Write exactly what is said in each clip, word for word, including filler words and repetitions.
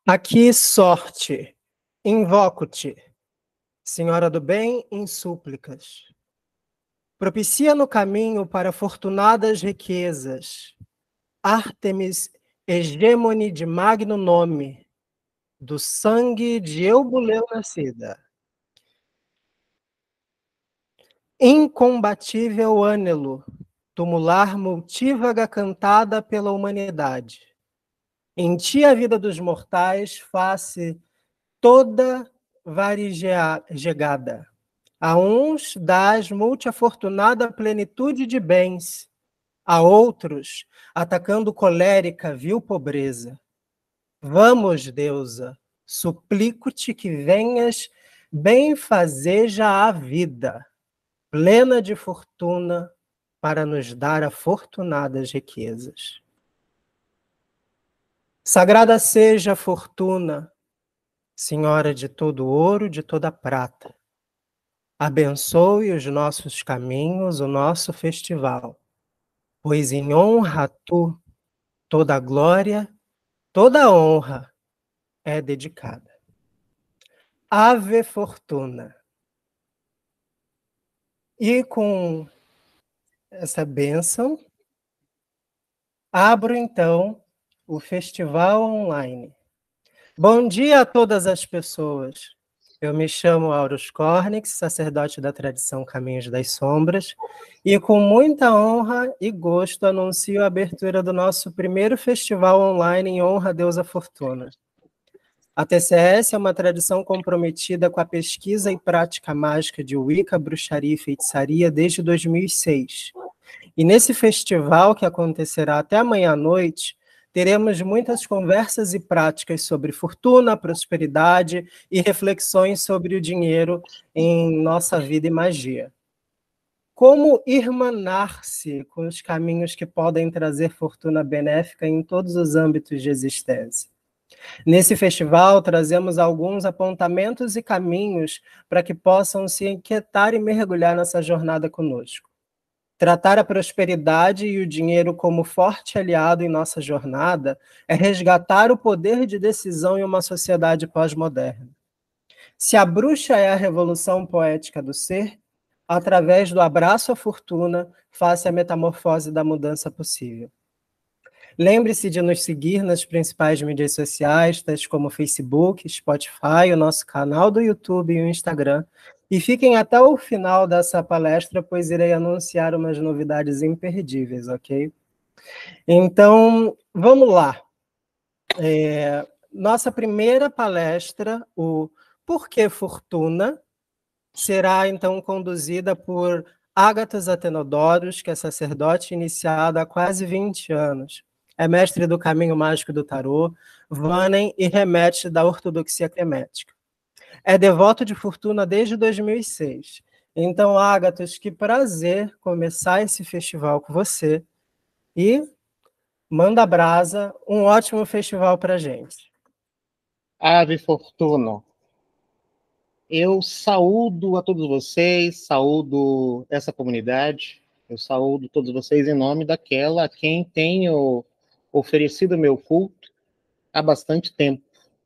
Aqui sorte, invoco-te, Senhora do bem, em súplicas. Propicia no caminho para fortunadas riquezas, Ártemis, hegemone de magno nome, do sangue de Eubuleu nascida. Incombatível ânelo, tumular multívaga cantada pela humanidade. Em ti a vida dos mortais face toda variegada. A uns dás multiafortunada plenitude de bens, a outros, atacando colérica, vil pobreza. Vamos, deusa, suplico-te que venhas benfazeja a vida, plena de fortuna, para nos dar afortunadas riquezas. Sagrada seja a fortuna, Senhora de todo ouro, de toda prata. Abençoe os nossos caminhos, o nosso festival, pois em honra a tu, toda a glória, toda a honra é dedicada. Ave Fortuna. E com essa bênção, abro então o festival online. Bom dia a todas as pessoas. Eu me chamo Aurus Cornix, sacerdote da tradição Caminhos das Sombras, e com muita honra e gosto anuncio a abertura do nosso primeiro festival online em honra à deusa Fortuna. A T C S é uma tradição comprometida com a pesquisa e prática mágica de Wicca, bruxaria e feitiçaria desde dois mil e seis. E nesse festival, que acontecerá até amanhã à noite, teremos muitas conversas e práticas sobre fortuna, prosperidade e reflexões sobre o dinheiro em nossa vida e magia. Como irmanar-se com os caminhos que podem trazer fortuna benéfica em todos os âmbitos de existência. Nesse festival, trazemos alguns apontamentos e caminhos para que possam se inquietar e mergulhar nessa jornada conosco. Tratar a prosperidade e o dinheiro como forte aliado em nossa jornada é resgatar o poder de decisão em uma sociedade pós-moderna. Se a bruxa é a revolução poética do ser, através do abraço à fortuna, faça a metamorfose da mudança possível. Lembre-se de nos seguir nas principais mídias sociais, tais como Facebook, Spotify, o nosso canal do YouTube e o Instagram. E fiquem até o final dessa palestra, pois irei anunciar umas novidades imperdíveis, ok? Então, vamos lá. É, nossa primeira palestra, o Por que Fortuna, será então conduzida por Ágatas Atenodorus, que é sacerdote iniciado há quase vinte anos. É mestre do caminho mágico do tarô, Vanem e remete da ortodoxia cremética. É devoto de fortuna desde dois mil e seis. Então, Ágatas, que prazer começar esse festival com você. E manda brasa, um ótimo festival para a gente. Ave Fortuna. Eu saúdo a todos vocês, saúdo essa comunidade, eu saúdo todos vocês em nome daquela a quem tenho oferecido meu culto há bastante tempo.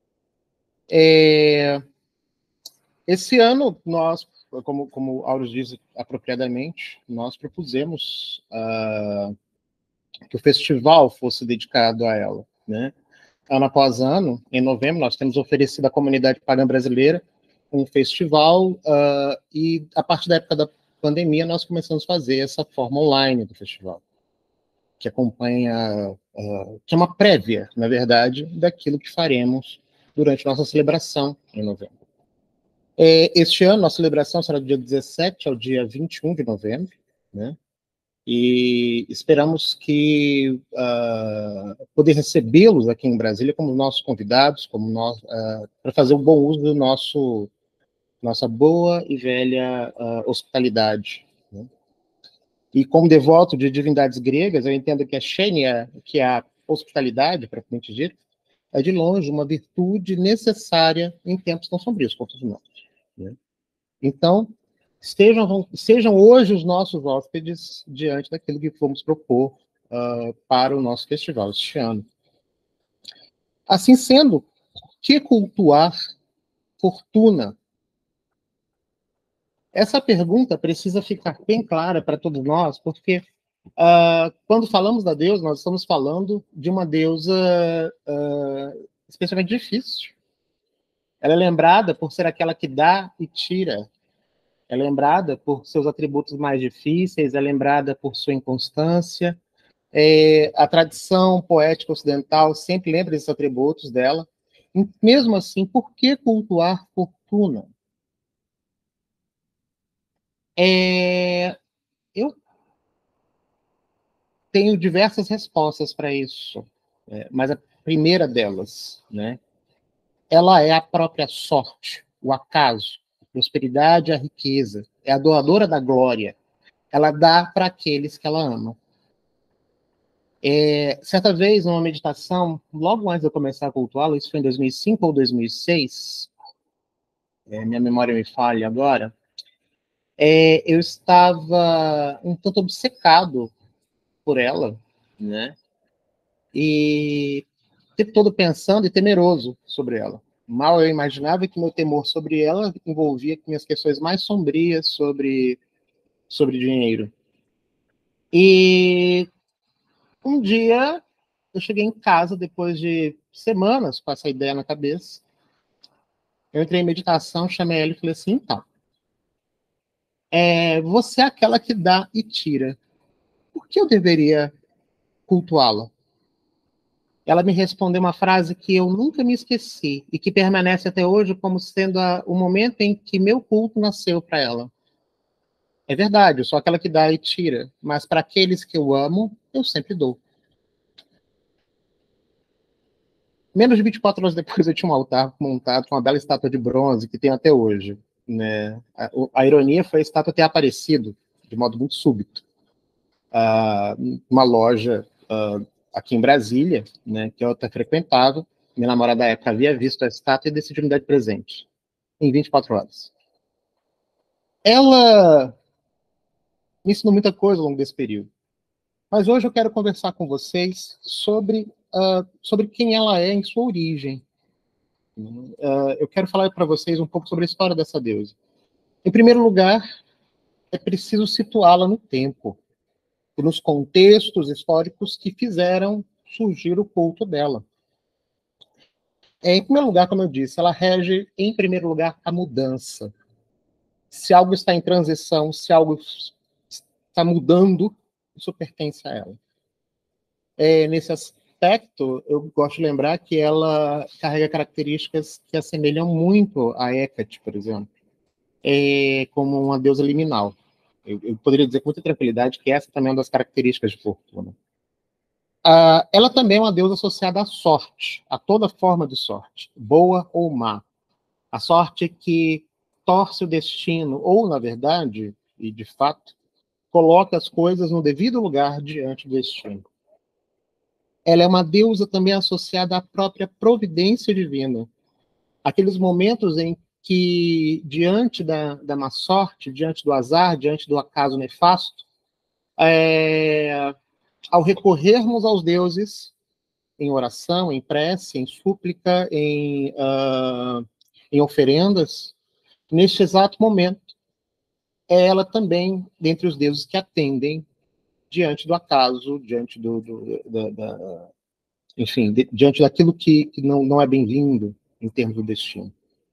É... Esse ano, nós, como, como Aurus diz apropriadamente, nós propusemos uh, que o festival fosse dedicado a ela, né? Ano após ano, em novembro, nós temos oferecido à comunidade pagã brasileira um festival, uh, e a partir da época da pandemia nós começamos a fazer essa forma online do festival, que acompanha, uh, que é uma prévia, na verdade, daquilo que faremos durante nossa celebração em novembro. É, este ano, nossa celebração será do dia dezessete ao dia vinte e um de novembro, né? E esperamos que uh, poder recebê-los aqui em Brasília como nossos convidados, como nós, uh, para fazer um bom uso do nosso nossa boa e velha uh, hospitalidade. Né? E como devoto de divindades gregas, eu entendo que a xênia, que é a hospitalidade, propriamente dito, é de longe uma virtude necessária em tempos tão sombrios como os nossos. Né? Então, Estejam, sejam hoje os nossos hóspedes diante daquilo que vamos propor uh, para o nosso festival este ano. Assim sendo, que cultuar Fortuna? Essa pergunta precisa ficar bem clara para todos nós, porque uh, quando falamos da deusa, nós estamos falando de uma deusa uh, especialmente difícil. Ela é lembrada por ser aquela que dá e tira. É lembrada por seus atributos mais difíceis, é lembrada por sua inconstância. É, a tradição poética ocidental sempre lembra desses atributos dela. E, mesmo assim, por que cultuar Fortuna? É, eu tenho diversas respostas para isso, é, mas a primeira delas, né, ela é a própria sorte, o acaso, a prosperidade, a riqueza, é a doadora da glória. Ela dá para aqueles que ela ama. É, certa vez, numa meditação, logo antes de eu começar a cultuá-la, isso foi em dois mil e cinco ou dois mil e seis, é, minha memória me falha agora, é, eu estava um tanto obcecado por ela, né? E o tempo todo pensando e temeroso sobre ela. Mal eu imaginava que meu temor sobre ela envolvia minhas questões mais sombrias sobre, sobre dinheiro. E um dia eu cheguei em casa, depois de semanas com essa ideia na cabeça, eu entrei em meditação, chamei ela e falei assim, então, é, você é aquela que dá e tira. Por que eu deveria cultuá-la? Ela me respondeu uma frase que eu nunca me esqueci e que permanece até hoje como sendo a, o momento em que meu culto nasceu para ela. É verdade, eu sou aquela que dá e tira, mas para aqueles que eu amo, eu sempre dou. Menos de vinte e quatro horas depois, eu tinha um altar montado com uma bela estátua de bronze que tem até hoje. Né? A, a ironia foi a estátua ter aparecido de modo muito súbito. Uh, uma loja uh, aqui em Brasília, né, que eu até frequentava. Minha namorada da época havia visto a estátua e decidiu me dar de presente, em vinte e quatro horas. Ela me ensinou muita coisa ao longo desse período. Mas hoje eu quero conversar com vocês sobre, uh, sobre quem ela é em sua origem. Uh, eu quero falar para vocês um pouco sobre a história dessa deusa. Em primeiro lugar, é preciso situá-la no tempo, nos contextos históricos que fizeram surgir o culto dela. É, em primeiro lugar, como eu disse, ela rege, em primeiro lugar, a mudança. Se algo está em transição, se algo está mudando, isso pertence a ela. É, nesse aspecto, eu gosto de lembrar que ela carrega características que assemelham muito a Hecate, por exemplo, é, como uma deusa liminal. Eu, eu poderia dizer com muita tranquilidade que essa também é uma das características de Fortuna. Uh, ela também é uma deusa associada à sorte, a toda forma de sorte, boa ou má. A sorte que torce o destino, ou, na verdade, e de fato, coloca as coisas no devido lugar diante do destino. Ela é uma deusa também associada à própria providência divina. Aqueles momentos em que, diante da, da má sorte, diante do azar, diante do acaso nefasto, é, ao recorrermos aos deuses, em oração, em prece, em súplica, em, uh, em oferendas, neste exato momento, é ela também, dentre os deuses que atendem diante do acaso, diante do, do da, da, enfim, de, diante daquilo que, que não, não é bem-vindo em termos do destino.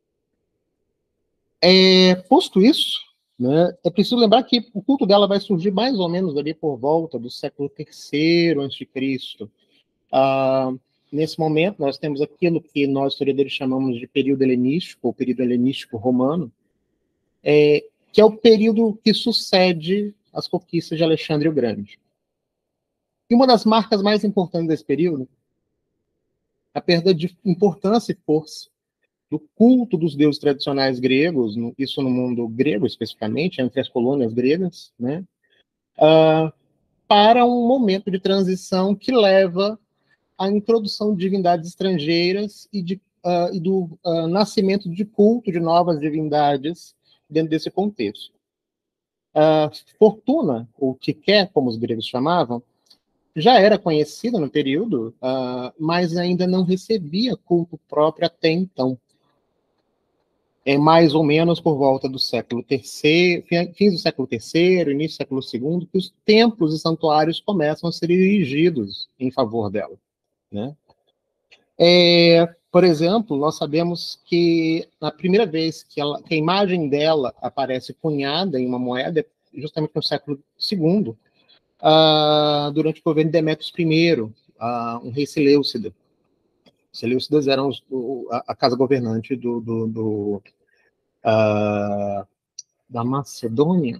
É, posto isso, né, é preciso lembrar que o culto dela vai surgir mais ou menos ali por volta do século terceiro antes de Cristo. Uh, nesse momento, nós temos aquilo que nós, historiadores, chamamos de período helenístico, ou período helenístico romano, é, que é o período que sucede as conquistas de Alexandre o Grande. E uma das marcas mais importantes desse período é a perda de importância e força do culto dos deuses tradicionais gregos, no, isso no mundo grego especificamente, entre as colônias gregas, né, uh, para um momento de transição que leva à introdução de divindades estrangeiras e, de, uh, e do uh, nascimento de culto de novas divindades dentro desse contexto. Uh, Fortuna, ou Tiké, como os gregos chamavam, já era conhecida no período, uh, mas ainda não recebia culto próprio até então. É mais ou menos por volta do século terceiro, fins do século terceiro, início do século segundo, que os templos e santuários começam a ser erigidos em favor dela, né? É, por exemplo, nós sabemos que na primeira vez que, ela, que a imagem dela aparece cunhada em uma moeda, é justamente no século segundo, uh, durante o governo de Demétrios I, uh, um rei Seleucida. Seleucidas eram os, o, a, a casa governante do, do, do uh, da Macedônia.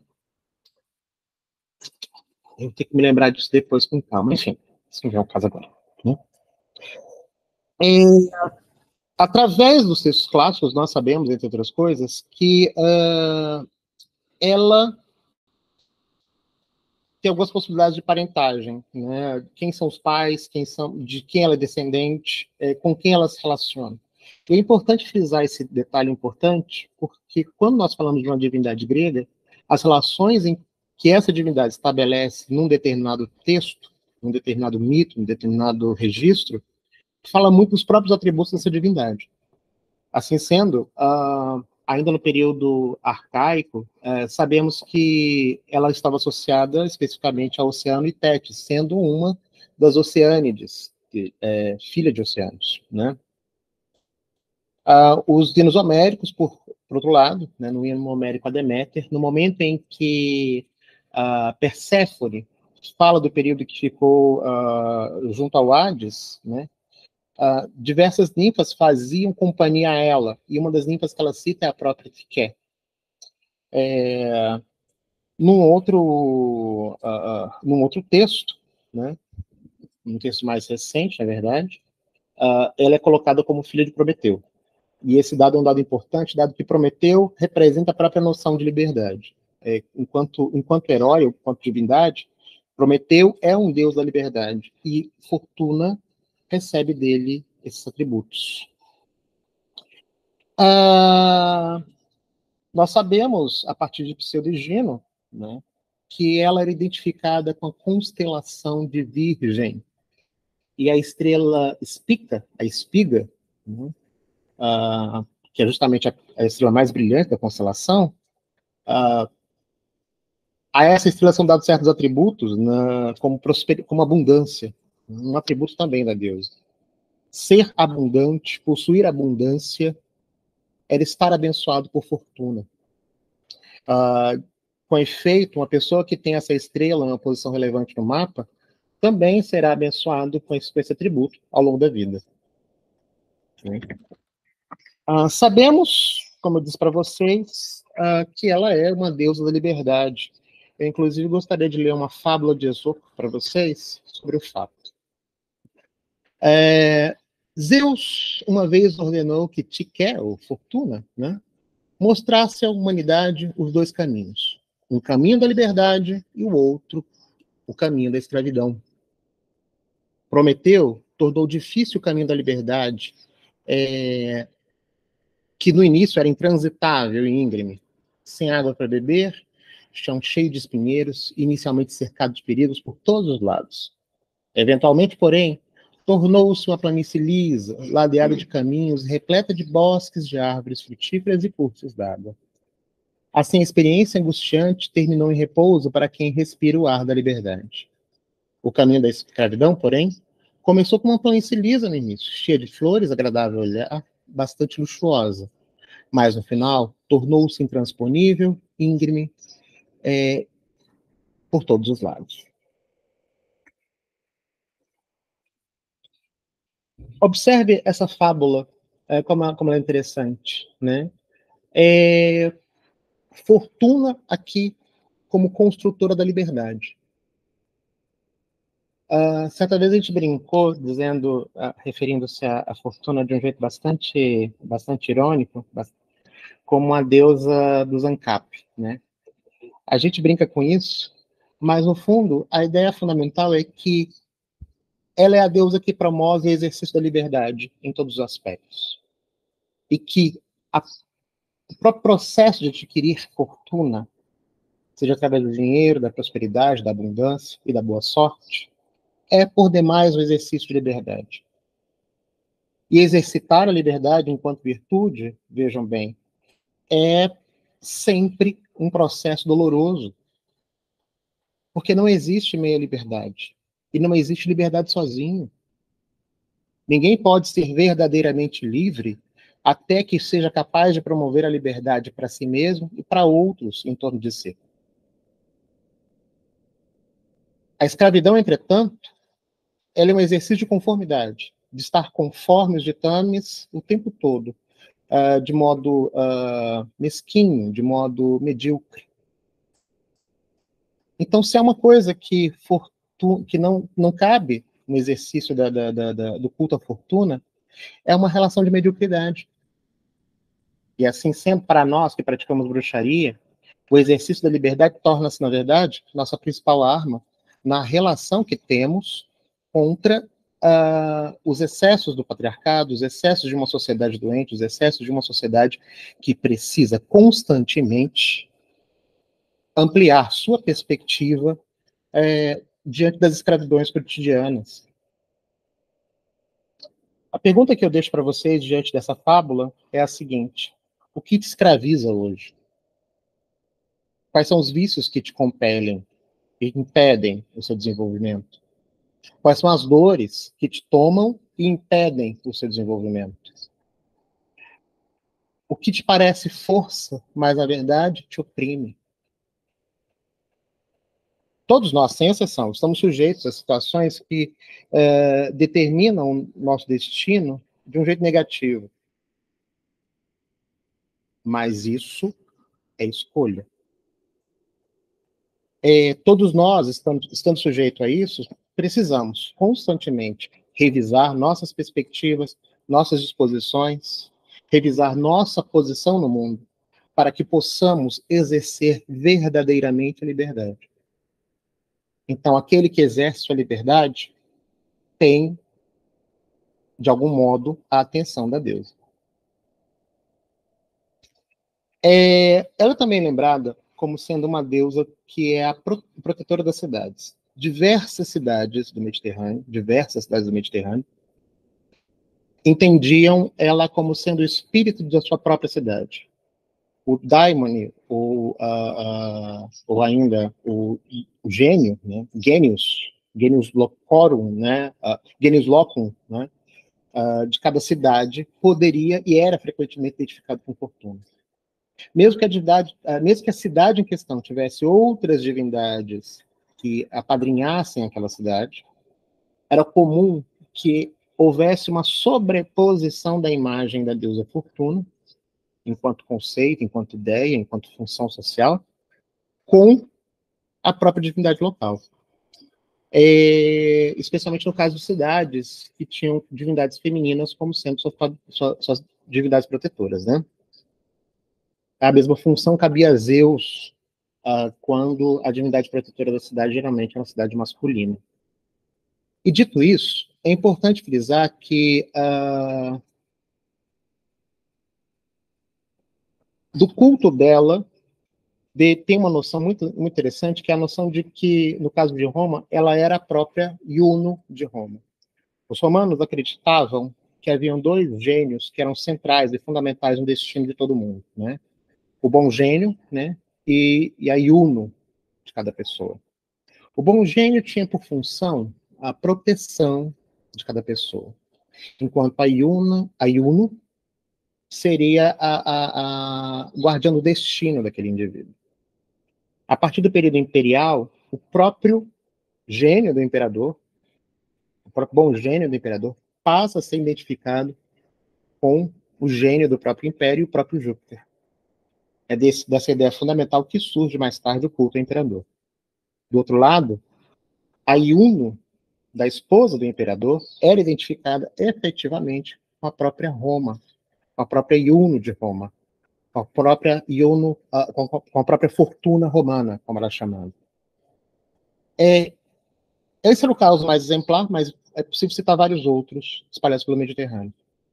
Eu tenho que me lembrar disso depois com calma. Enfim, isso não é o caso agora. Né? E, através dos textos clássicos, nós sabemos, entre outras coisas, que uh, ela tem algumas possibilidades de parentagem, né? Quem são os pais, quem são, de quem ela é descendente, é, com quem ela se relaciona. E é importante frisar esse detalhe importante, porque quando nós falamos de uma divindade grega, as relações em que essa divindade estabelece num determinado texto, num determinado mito, num determinado registro, fala muito dos próprios atributos dessa divindade. Assim sendo, uh, ainda no período arcaico, uh, sabemos que ela estava associada especificamente ao Oceano e Tétis, sendo uma das Oceânides, que, é, filha de Oceanos, né? Uh, os hinos homéricos, por, por outro lado, né, no hino homérico a Deméter, no momento em que uh, Perséfone fala do período que ficou uh, junto ao Hades, né, uh, diversas ninfas faziam companhia a ela, e uma das ninfas que ela cita é a própria Psique. É, num, outro, uh, uh, num outro texto, né, um texto mais recente, na verdade, uh, ela é colocada como filha de Prometeu. E esse dado é um dado importante, dado que Prometeu representa a própria noção de liberdade. É, enquanto, enquanto herói, ou enquanto divindade, Prometeu é um deus da liberdade, e Fortuna recebe dele esses atributos. Ah, nós sabemos, a partir de Pseudogino, né, que ela era identificada com a constelação de Virgem, e a estrela Spica, a espiga, né, ah, que é justamente a, a estrela mais brilhante da constelação, uh, a essa estrela são dados certos atributos, na, como, prosper, como abundância, um atributo também da deusa. Ser abundante, possuir abundância, era estar abençoado por fortuna. Uh, com efeito, uma pessoa que tem essa estrela em uma posição relevante no mapa, também será abençoado com esse, com esse atributo ao longo da vida. Uh, sabemos, como eu disse para vocês, uh, que ela é uma deusa da liberdade. Eu, inclusive, gostaria de ler uma fábula de Esopo para vocês sobre o fato. É, Zeus, uma vez, ordenou que Psique, ou Fortuna, né, mostrasse à humanidade os dois caminhos. Um caminho da liberdade e o outro, o caminho da escravidão. Prometeu tornou difícil o caminho da liberdade, é, que no início era intransitável e íngreme, sem água para beber, chão cheio de espinheiros, inicialmente cercado de perigos por todos os lados. Eventualmente, porém, tornou-se uma planície lisa, ladeada de caminhos, repleta de bosques de árvores frutíferas e cursos d'água. Assim, a experiência angustiante terminou em repouso para quem respira o ar da liberdade. O caminho da escravidão, porém, começou com uma planície lisa no início, cheia de flores, agradável a olhar, bastante luxuosa. Mas, no final, tornou-se intransponível, íngreme, é, por todos os lados. Observe essa fábula, é, como, como ela é interessante, né? É, Fortuna aqui como construtora da liberdade. Uh, certa vez a gente brincou, dizendo, uh, referindo-se à, à Fortuna de um jeito bastante, bastante irônico, como a deusa dos ANCAP, né? A gente brinca com isso, mas no fundo a ideia fundamental é que ela é a deusa que promove o exercício da liberdade em todos os aspectos. E que a, o próprio processo de adquirir fortuna, seja através do dinheiro, da prosperidade, da abundância e da boa sorte, é, por demais, o exercício de liberdade. E exercitar a liberdade enquanto virtude, vejam bem, é sempre um processo doloroso. Porque não existe meia liberdade. E não existe liberdade sozinho. Ninguém pode ser verdadeiramente livre até que seja capaz de promover a liberdade para si mesmo e para outros em torno de si. A escravidão, entretanto, ela é um exercício de conformidade, de estar conforme os ditames o tempo todo, uh, de modo uh, mesquinho, de modo medíocre. Então, se há uma coisa que, fortu que não, não cabe no exercício da, da, da, da, do culto à fortuna, é uma relação de mediocridade. E assim, sempre para nós que praticamos bruxaria, o exercício da liberdade torna-se, na verdade, nossa principal arma na relação que temos contra uh, os excessos do patriarcado, os excessos de uma sociedade doente, os excessos de uma sociedade que precisa constantemente ampliar sua perspectiva é, diante das escravidões cotidianas. A pergunta que eu deixo para vocês diante dessa fábula é a seguinte: o que te escraviza hoje? Quais são os vícios que te compelem e impedem o seu desenvolvimento? Quais são as dores que te tomam e impedem o seu desenvolvimento? O que te parece força, mas na verdade te oprime? Todos nós, sem exceção, estamos sujeitos a situações que eh, determinam o nosso destino de um jeito negativo. Mas isso é escolha. É, todos nós, estando, estando sujeitos a isso, precisamos constantemente revisar nossas perspectivas, nossas disposições, revisar nossa posição no mundo, para que possamos exercer verdadeiramente a liberdade. Então, aquele que exerce sua liberdade tem, de algum modo, a atenção da deusa. É, ela é também lembrada como sendo uma deusa que é a pro, protetora das cidades. Diversas cidades do Mediterrâneo, diversas cidades do Mediterrâneo, entendiam ela como sendo o espírito da sua própria cidade. O daimoni, ou, uh, uh, ou ainda o, o gênio, né? Genius, Genius locorum, né? Uh, Genius locum, né? Uh, de cada cidade, poderia e era frequentemente identificado com fortuna. Mesmo que, a divindade, mesmo que a cidade em questão tivesse outras divindades que apadrinhassem aquela cidade, era comum que houvesse uma sobreposição da imagem da deusa Fortuna, enquanto conceito, enquanto ideia, enquanto função social, com a própria divindade local. É, especialmente no caso de cidades que tinham divindades femininas como sendo suas, suas, suas divindades protetoras, né? A mesma função cabia a Zeus, uh, quando a divindade protetora da cidade geralmente é uma cidade masculina. E dito isso, é importante frisar que uh, do culto dela de, tem uma noção muito, muito interessante, que é a noção de que, no caso de Roma, ela era a própria Juno de Roma. Os romanos acreditavam que haviam dois gênios que eram centrais e fundamentais no destino de todo mundo, né? O bom gênio, né? E, e a Juno de cada pessoa. O bom gênio tinha por função a proteção de cada pessoa, enquanto a Juno, a Juno seria a, a, a guardiã do destino daquele indivíduo. A partir do período imperial, o próprio gênio do imperador, o próprio bom gênio do imperador, passa a ser identificado com o gênio do próprio império e o próprio Júpiter. É desse, dessa ideia fundamental que surge mais tarde o culto ao imperador. Do outro lado, a Juno, da esposa do imperador, era identificada efetivamente com a própria Roma, com a própria Juno de Roma, com a própria Juno, com a própria Fortuna romana, como ela é chamada. É, esse era o caso mais exemplar, mas é possível citar vários outros espalhados pelo Mediterrâneo.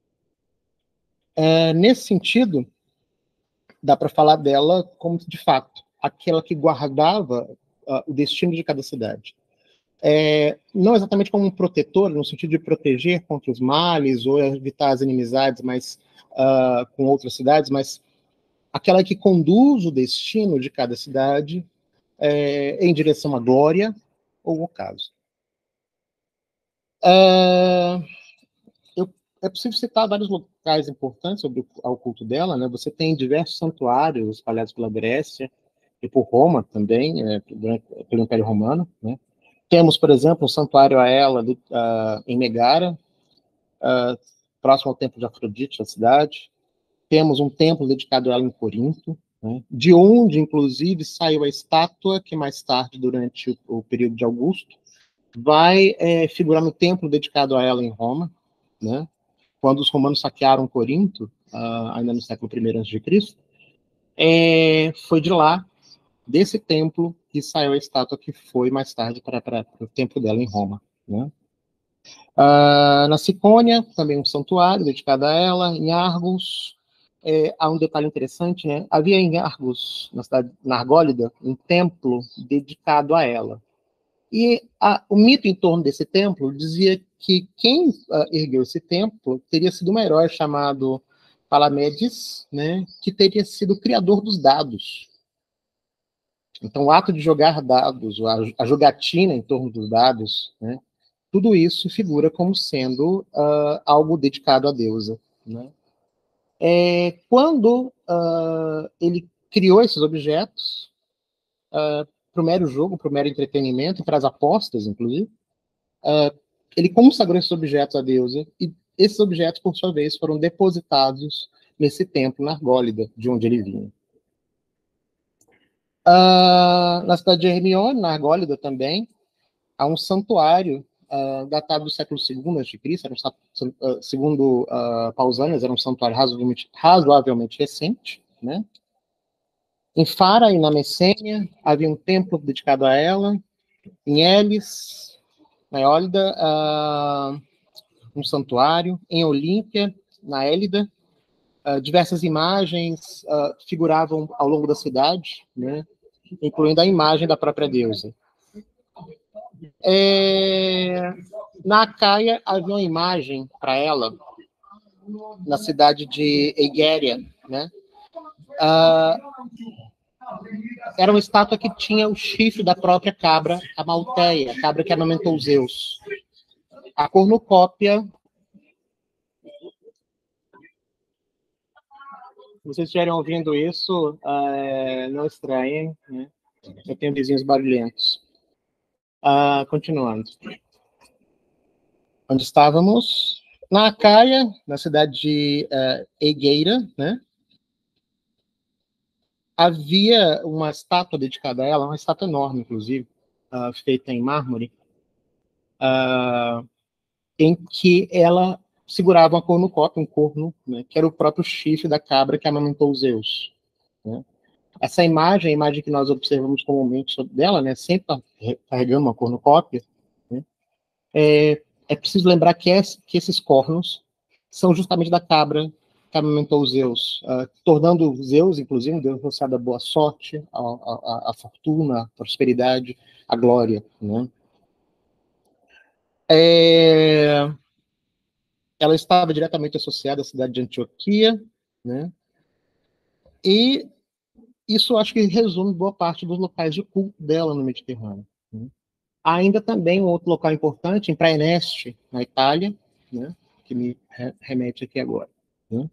É, nesse sentido, dá para falar dela como, de fato, aquela que guardava uh, o destino de cada cidade. é, não exatamente como um protetor, no sentido de proteger contra os males ou evitar as inimizades mas, uh, com outras cidades, mas aquela que conduz o destino de cada cidade é, em direção à glória ou ocaso. Uh, eu, é possível citar vários locais importantes sobre o, o culto dela, né? Você tem diversos santuários espalhados pela Grécia e por Roma também, é, durante, pelo Império Romano, né? Temos, por exemplo, um santuário a ela uh, em Megara, uh, próximo ao templo de Afrodite, da cidade. Temos um templo dedicado a ela em Corinto, né? De onde, inclusive, saiu a estátua que mais tarde, durante o, o período de Augusto, vai é, figurar no templo dedicado a ela em Roma, né? Quando os romanos saquearam Corinto, uh, ainda no século primeiro antes de Cristo, é, foi de lá, desse templo, que saiu a estátua que foi mais tarde para, para, para o templo dela em Roma, né? Uh, na Sicônia, também um santuário dedicado a ela. Em Argos, é, há um detalhe interessante, né? Havia em Argos, na cidade, na Argólida, um templo dedicado a ela. E a, o mito em torno desse templo dizia que quem uh, ergueu esse templo teria sido um herói chamado Palamedes, né? Que teria sido o criador dos dados. Então, o ato de jogar dados, a, a jogatina em torno dos dados, né? Tudo isso figura como sendo uh, algo dedicado à deusa, né? É, quando uh, ele criou esses objetos uh, para o mero jogo, para o mero entretenimento, para as apostas, inclusive, uh, ele consagrou esses objetos à deusa e esses objetos, por sua vez, foram depositados nesse templo na Argólida, de onde ele vinha. Uh, na cidade de Hermione, na Argólida também, há um santuário Uh, datado do século segundo antes de Cristo, era um, uh, segundo uh, Pausanias, era um santuário razoavelmente, razoavelmente recente, né? Em Fara e na Messênia havia um templo dedicado a ela. Em Elis, na Eólida, uh, um santuário. Em Olímpia, na Élida, uh, diversas imagens uh, figuravam ao longo da cidade, né? Incluindo a imagem da própria deusa. É... Na Acaia havia uma imagem para ela, na cidade de Egéria, né? Uh, era uma estátua que tinha o chifre da própria cabra, a Malteia, a cabra que amamentou Zeus. A cornucópia, se vocês estiverem ouvindo isso, uh, não estranhem, né? Eu tenho vizinhos barulhentos. Uh, continuando. Onde estávamos? Na Acaia, na cidade de uh, Egeira, né? Havia uma estátua dedicada a ela, uma estátua enorme, inclusive, uh, feita em mármore, uh, em que ela segurava uma cornucópia, um corno, né, que era o próprio chifre da cabra que amamentou Zeus. Né? Essa imagem, a imagem que nós observamos comumente dela, né, sempre carregando uma cornucópia, né, é, é preciso lembrar que, é, que esses cornos são justamente da cabra que amamentou Zeus, uh, tornando Zeus, inclusive, um deus associado à boa sorte, à fortuna, à prosperidade, à glória. Né? É... Ela estava diretamente associada à cidade de Antioquia, né? E isso acho que resume boa parte dos locais de culto dela no Mediterrâneo. Né? Há ainda também um outro local importante, em Praeneste, na Itália, né? Que me remete aqui agora. Né?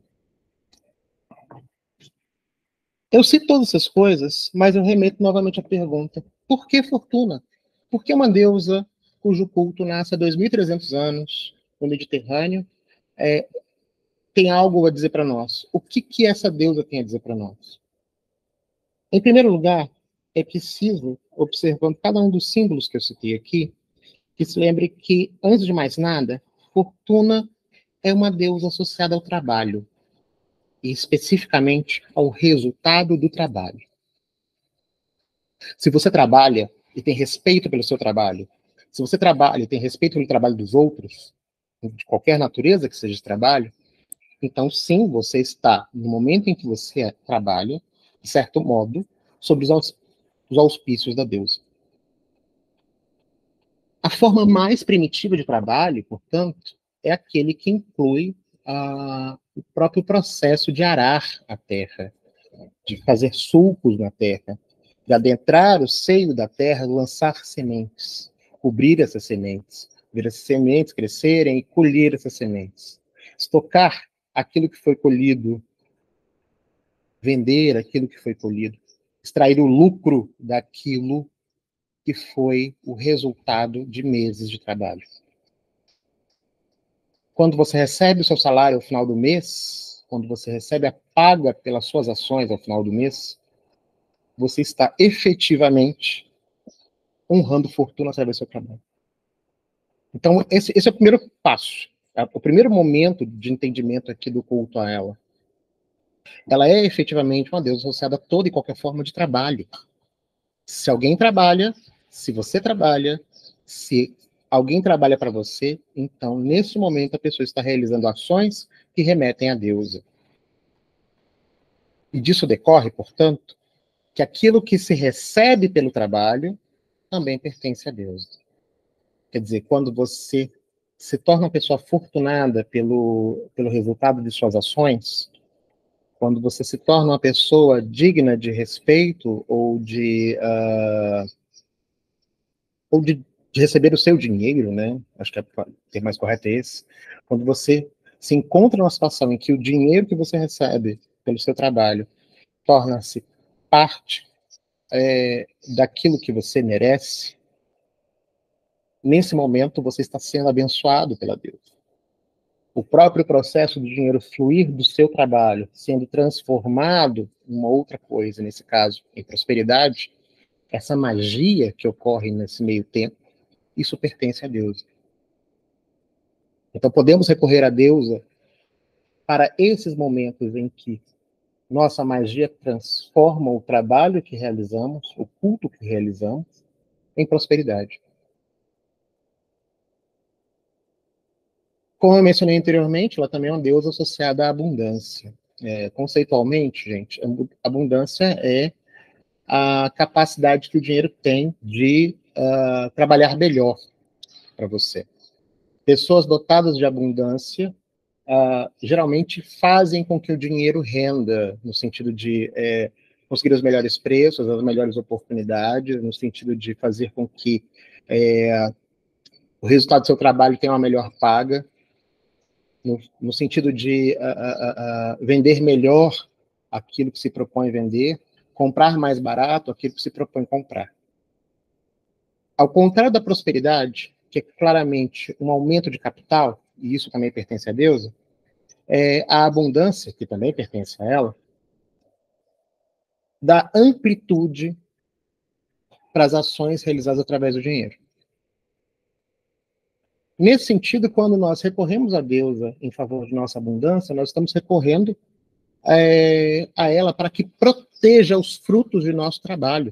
Eu cito todas essas coisas, mas eu remeto novamente à pergunta: por que Fortuna? Por que uma deusa cujo culto nasce há dois mil e trezentos anos no Mediterrâneo é, tem algo a dizer para nós? O que, que essa deusa tem a dizer para nós? Em primeiro lugar, é preciso, observando cada um dos símbolos que eu citei aqui, que se lembre que, antes de mais nada, Fortuna é uma deusa associada ao trabalho, e especificamente ao resultado do trabalho. Se você trabalha e tem respeito pelo seu trabalho, se você trabalha e tem respeito pelo trabalho dos outros, de qualquer natureza que seja esse trabalho, então sim, você está, no momento em que você trabalha, de certo modo, sobre os auspícios da deusa. A forma mais primitiva de trabalho, portanto, é aquele que inclui ah, o próprio processo de arar a terra, de fazer sulcos na terra, de adentrar o seio da terra, lançar sementes, cobrir essas sementes, ver as sementes crescerem e colher essas sementes. Estocar aquilo que foi colhido, vender aquilo que foi colhido, extrair o lucro daquilo que foi o resultado de meses de trabalho. Quando você recebe o seu salário ao final do mês, quando você recebe a paga pelas suas ações ao final do mês, você está efetivamente honrando fortuna através do seu trabalho. Então, esse, esse é o primeiro passo, tá? O primeiro momento de entendimento aqui do culto a ela. Ela é efetivamente uma deusa associada a toda e qualquer forma de trabalho. Se alguém trabalha, se você trabalha, se alguém trabalha para você, então, nesse momento, a pessoa está realizando ações que remetem à deusa. E disso decorre, portanto, que aquilo que se recebe pelo trabalho também pertence à deusa. Quer dizer, quando você se torna uma pessoa afortunada pelo, pelo resultado de suas ações, quando você se torna uma pessoa digna de respeito ou de, uh, ou de, de receber o seu dinheiro, né? Acho que é, o termo mais correto é esse. Quando você se encontra numa situação em que o dinheiro que você recebe pelo seu trabalho torna-se parte é, daquilo que você merece, nesse momento você está sendo abençoado pela Deus. O próprio processo do dinheiro fluir do seu trabalho, sendo transformado em uma outra coisa, nesse caso, em prosperidade, essa magia que ocorre nesse meio tempo, isso pertence a Deus. Então podemos recorrer a Deusa para esses momentos em que nossa magia transforma o trabalho que realizamos, o culto que realizamos, em prosperidade. Como eu mencionei anteriormente, ela também é uma deusa associada à abundância. É, conceitualmente, gente, abundância é a capacidade que o dinheiro tem de uh, trabalhar melhor para você. Pessoas dotadas de abundância uh, geralmente fazem com que o dinheiro renda, no sentido de é, conseguir os melhores preços, as melhores oportunidades, no sentido de fazer com que é, o resultado do seu trabalho tenha uma melhor paga, no, no sentido de uh, uh, uh, vender melhor aquilo que se propõe vender, comprar mais barato aquilo que se propõe comprar. Ao contrário da prosperidade, que é claramente um aumento de capital, e isso também pertence à deusa, é, a abundância, que também pertence a ela, dá amplitude para as ações realizadas através do dinheiro. Nesse sentido, quando nós recorremos à deusa em favor de nossa abundância, nós estamos recorrendo é, a ela para que proteja os frutos de nosso trabalho.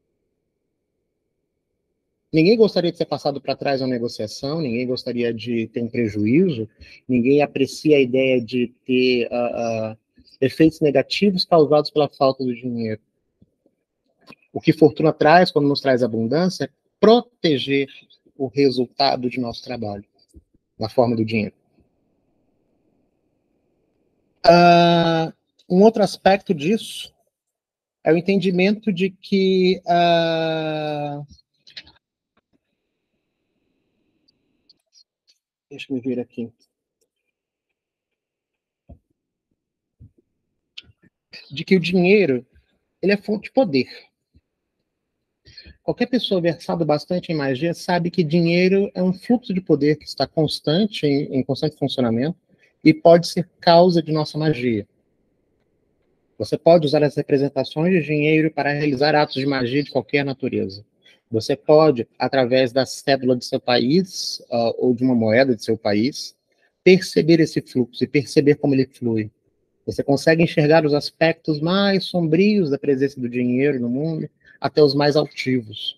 Ninguém gostaria de ser passado para trás na negociação, ninguém gostaria de ter um prejuízo, ninguém aprecia a ideia de ter uh, uh, efeitos negativos causados pela falta do dinheiro. O que fortuna traz, quando nos traz abundância, é proteger o resultado de nosso trabalho, na forma do dinheiro. Uh, um outro aspecto disso é o entendimento de que uh, deixa eu ver aqui. De que o dinheiro, ele é fonte de poder. Qualquer pessoa versada bastante em magia sabe que dinheiro é um fluxo de poder que está constante, em, em constante funcionamento, e pode ser causa de nossa magia. Você pode usar as representações de dinheiro para realizar atos de magia de qualquer natureza. Você pode, através da cédula de seu país, uh, ou de uma moeda de seu país, perceber esse fluxo e perceber como ele flui. Você consegue enxergar os aspectos mais sombrios da presença do dinheiro no mundo, até os mais altivos.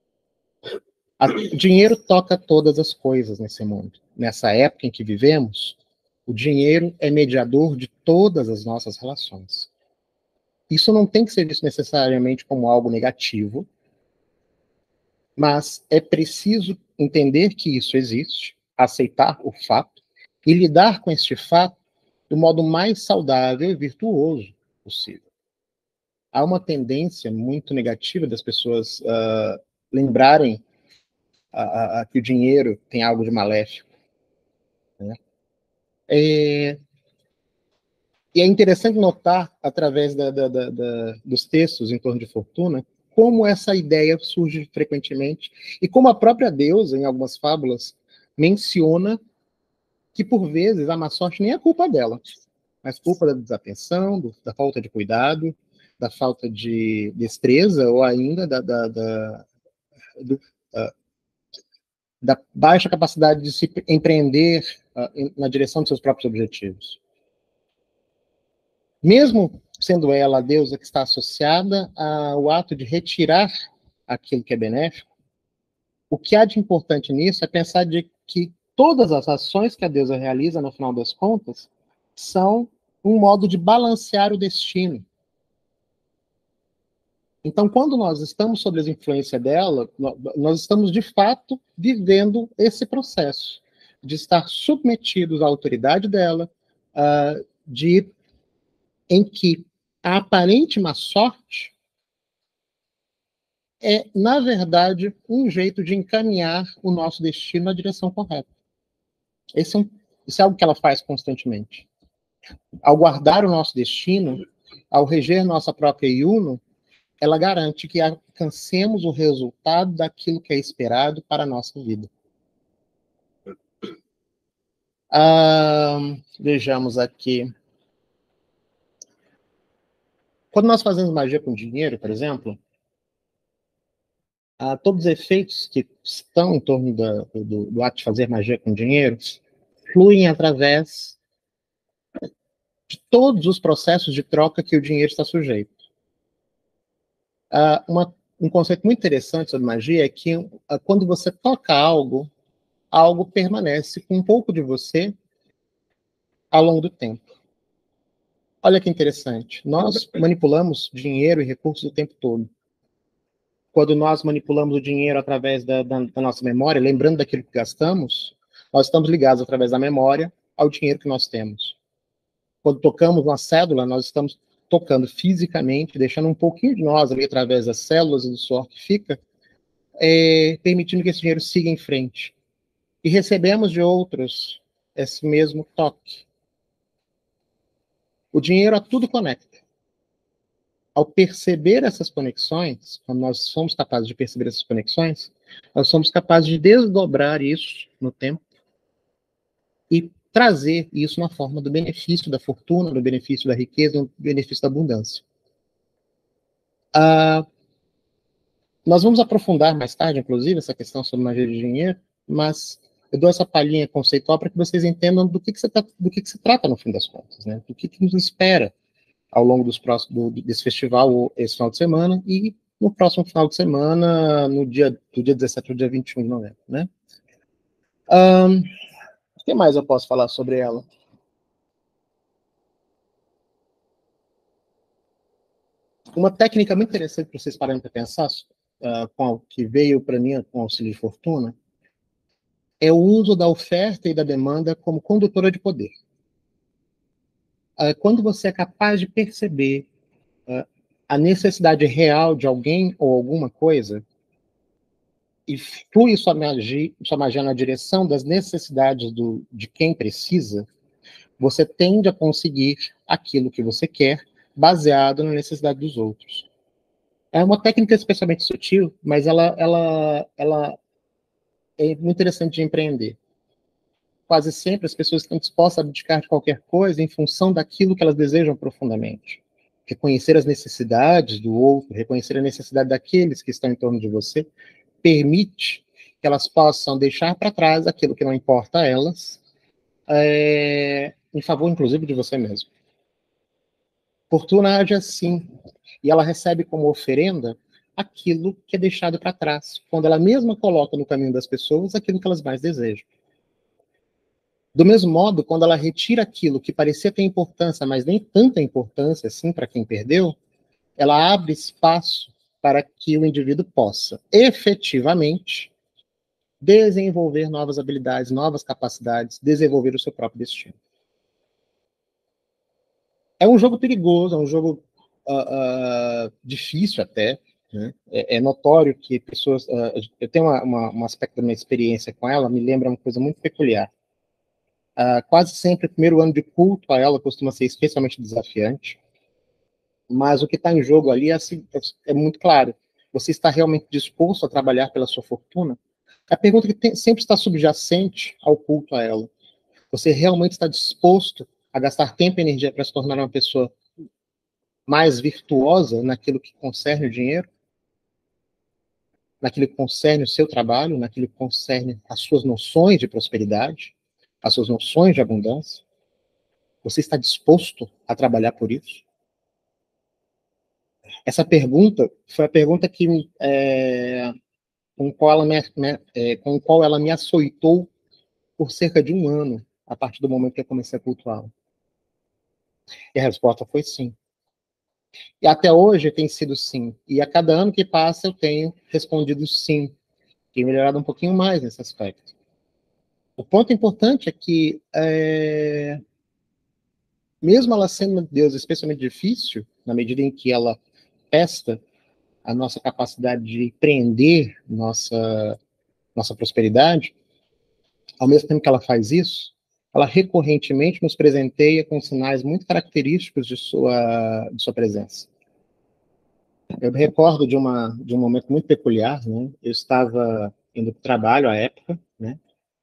O dinheiro toca todas as coisas nesse mundo. Nessa época em que vivemos, o dinheiro é mediador de todas as nossas relações. Isso não tem que ser visto necessariamente como algo negativo, mas é preciso entender que isso existe, aceitar o fato e lidar com este fato do modo mais saudável e virtuoso possível. Há uma tendência muito negativa das pessoas uh, lembrarem uh, uh, que o dinheiro tem algo de maléfico, né? É, e é interessante notar, através da, da, da, da, dos textos em torno de fortuna, como essa ideia surge frequentemente, e como a própria deusa, em algumas fábulas, menciona que, por vezes, a má sorte nem é culpa dela, mas culpa da desatenção, do, da falta de cuidado, da falta de destreza, ou ainda da, da, da, do, uh, da baixa capacidade de se empreender uh, na direção de seus próprios objetivos. Mesmo sendo ela a deusa que está associada ao ato de retirar aquilo que é benéfico, o que há de importante nisso é pensar de que todas as ações que a deusa realiza, no final das contas, são um modo de balancear o destino. Então, quando nós estamos sob a influência dela, nós estamos, de fato, vivendo esse processo de estar submetidos à autoridade dela, uh, de, em que a aparente má sorte é, na verdade, um jeito de encaminhar o nosso destino na direção correta. Esse é um, isso é algo que ela faz constantemente. Ao guardar o nosso destino, ao reger nossa própria Yuno, ela garante que alcancemos o resultado daquilo que é esperado para a nossa vida. Ah, vejamos aqui. Quando nós fazemos magia com dinheiro, por exemplo, ah, todos os efeitos que estão em torno da, do, do ato de fazer magia com dinheiro fluem através de todos os processos de troca que o dinheiro está sujeito. Uh, uma, um conceito muito interessante sobre magia é que uh, quando você toca algo, algo permanece com um pouco de você ao longo do tempo. Olha que interessante. Nós manipulamos dinheiro e recursos o tempo todo. Quando nós manipulamos o dinheiro através da, da, da nossa memória, lembrando daquilo que gastamos, nós estamos ligados através da memória ao dinheiro que nós temos. Quando tocamos uma cédula, nós estamos tocando fisicamente, deixando um pouquinho de nós ali através das células e do suor que fica, é, permitindo que esse dinheiro siga em frente. E recebemos de outros esse mesmo toque. O dinheiro a tudo conecta. Ao perceber essas conexões, quando nós somos capazes de perceber essas conexões, nós somos capazes de desdobrar isso no tempo e trazer isso na forma do benefício da fortuna, do benefício da riqueza, do benefício da abundância. Uh, nós vamos aprofundar mais tarde, inclusive, essa questão sobre magia de dinheiro, mas eu dou essa palhinha conceitual para que vocês entendam do que, que, você tá, do que, que se trata no fim das contas, né? Do que, que nos espera ao longo dos próximos, do, desse festival, esse final de semana, e no próximo final de semana, no dia, do dia dezessete ao dia vinte e um de novembro, né? Um, o que mais eu posso falar sobre ela? Uma técnica muito interessante para vocês pararem para pensar, uh, com, que veio para mim com o auxílio de fortuna, é o uso da oferta e da demanda como condutora de poder. Uh, quando você é capaz de perceber uh, a necessidade real de alguém ou alguma coisa, e flui sua magia, sua magia na direção das necessidades do, de quem precisa, você tende a conseguir aquilo que você quer, baseado na necessidade dos outros. É uma técnica especialmente sutil, mas ela, ela, ela é muito interessante de empreender. Quase sempre as pessoas estão dispostas a abdicar de qualquer coisa em função daquilo que elas desejam profundamente. Reconhecer as necessidades do outro, reconhecer a necessidade daqueles que estão em torno de você, permite que elas possam deixar para trás aquilo que não importa a elas, é, em favor, inclusive, de você mesmo. Fortuna age assim, e ela recebe como oferenda aquilo que é deixado para trás, quando ela mesma coloca no caminho das pessoas aquilo que elas mais desejam. Do mesmo modo, quando ela retira aquilo que parecia ter importância, mas nem tanta importância assim para quem perdeu, ela abre espaço para que o indivíduo possa, efetivamente, desenvolver novas habilidades, novas capacidades, desenvolver o seu próprio destino. É um jogo perigoso, é um jogo uh, uh, difícil até, né? é, é notório que pessoas... Uh, eu tenho uma, uma, um aspecto da minha experiência com ela, me lembra uma coisa muito peculiar. Uh, quase sempre o primeiro ano de culto a ela costuma ser especialmente desafiante, mas o que está em jogo ali é, assim, é, é muito claro. Você está realmente disposto a trabalhar pela sua fortuna? A pergunta que tem, sempre está subjacente ao culto a ela. Você realmente está disposto a gastar tempo e energia para se tornar uma pessoa mais virtuosa naquilo que concerne o dinheiro? Naquilo que concerne o seu trabalho? Naquilo que concerne as suas noções de prosperidade? As suas noções de abundância? Você está disposto a trabalhar por isso? Essa pergunta foi a pergunta que, é, com, qual ela me, me, é, com qual ela me açoitou por cerca de um ano, a partir do momento que eu comecei a cultuá-la. E a resposta foi sim. E até hoje tem sido sim. E a cada ano que passa eu tenho respondido sim. Tenho melhorado um pouquinho mais nesse aspecto. O ponto importante é que, é, mesmo ela sendo, Deus, especialmente difícil, na medida em que ela testa a nossa capacidade de empreender nossa, nossa prosperidade, ao mesmo tempo que ela faz isso, ela recorrentemente nos presenteia com sinais muito característicos de sua, de sua presença. Eu me recordo de, uma, de um momento muito peculiar, né? Eu estava indo para o trabalho à época, né?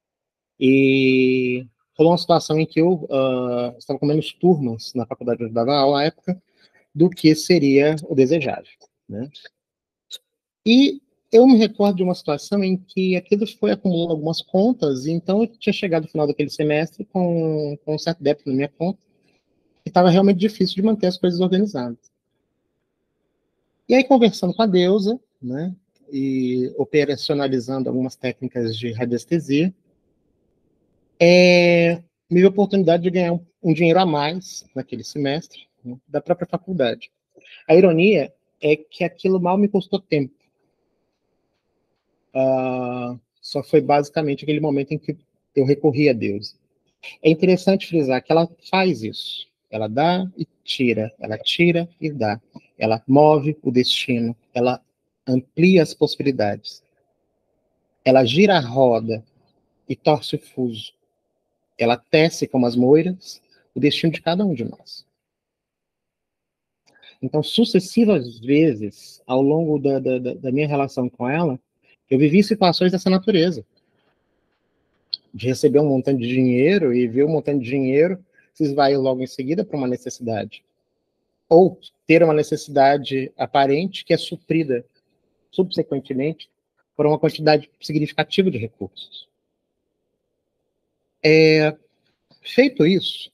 E rolou uma situação em que eu uh, estava com menos turmas na faculdade onde eu dava aula à época do que seria o desejável, né? E eu me recordo de uma situação em que aquilo foi acumulando algumas contas, e então eu tinha chegado no final daquele semestre com, com um certo débito na minha conta, e estava realmente difícil de manter as coisas organizadas. E aí, conversando com a deusa, né, e operacionalizando algumas técnicas de radiestesia, é, me deu a oportunidade de ganhar um, um dinheiro a mais naquele semestre, né, da própria faculdade. A ironia é que aquilo mal me custou tempo. Uh, só foi basicamente aquele momento em que eu recorri a Deus. É interessante frisar que ela faz isso. Ela dá e tira, ela tira e dá. Ela move o destino, ela amplia as possibilidades. Ela gira a roda e torce o fuso. Ela tece como as moiras o destino de cada um de nós. Então, sucessivas vezes, ao longo da, da, da minha relação com ela, eu vivi situações dessa natureza. De receber um montante de dinheiro e ver um montante de dinheiro se esvai logo em seguida para uma necessidade. Ou ter uma necessidade aparente que é suprida subsequentemente por uma quantidade significativa de recursos. É, feito isso,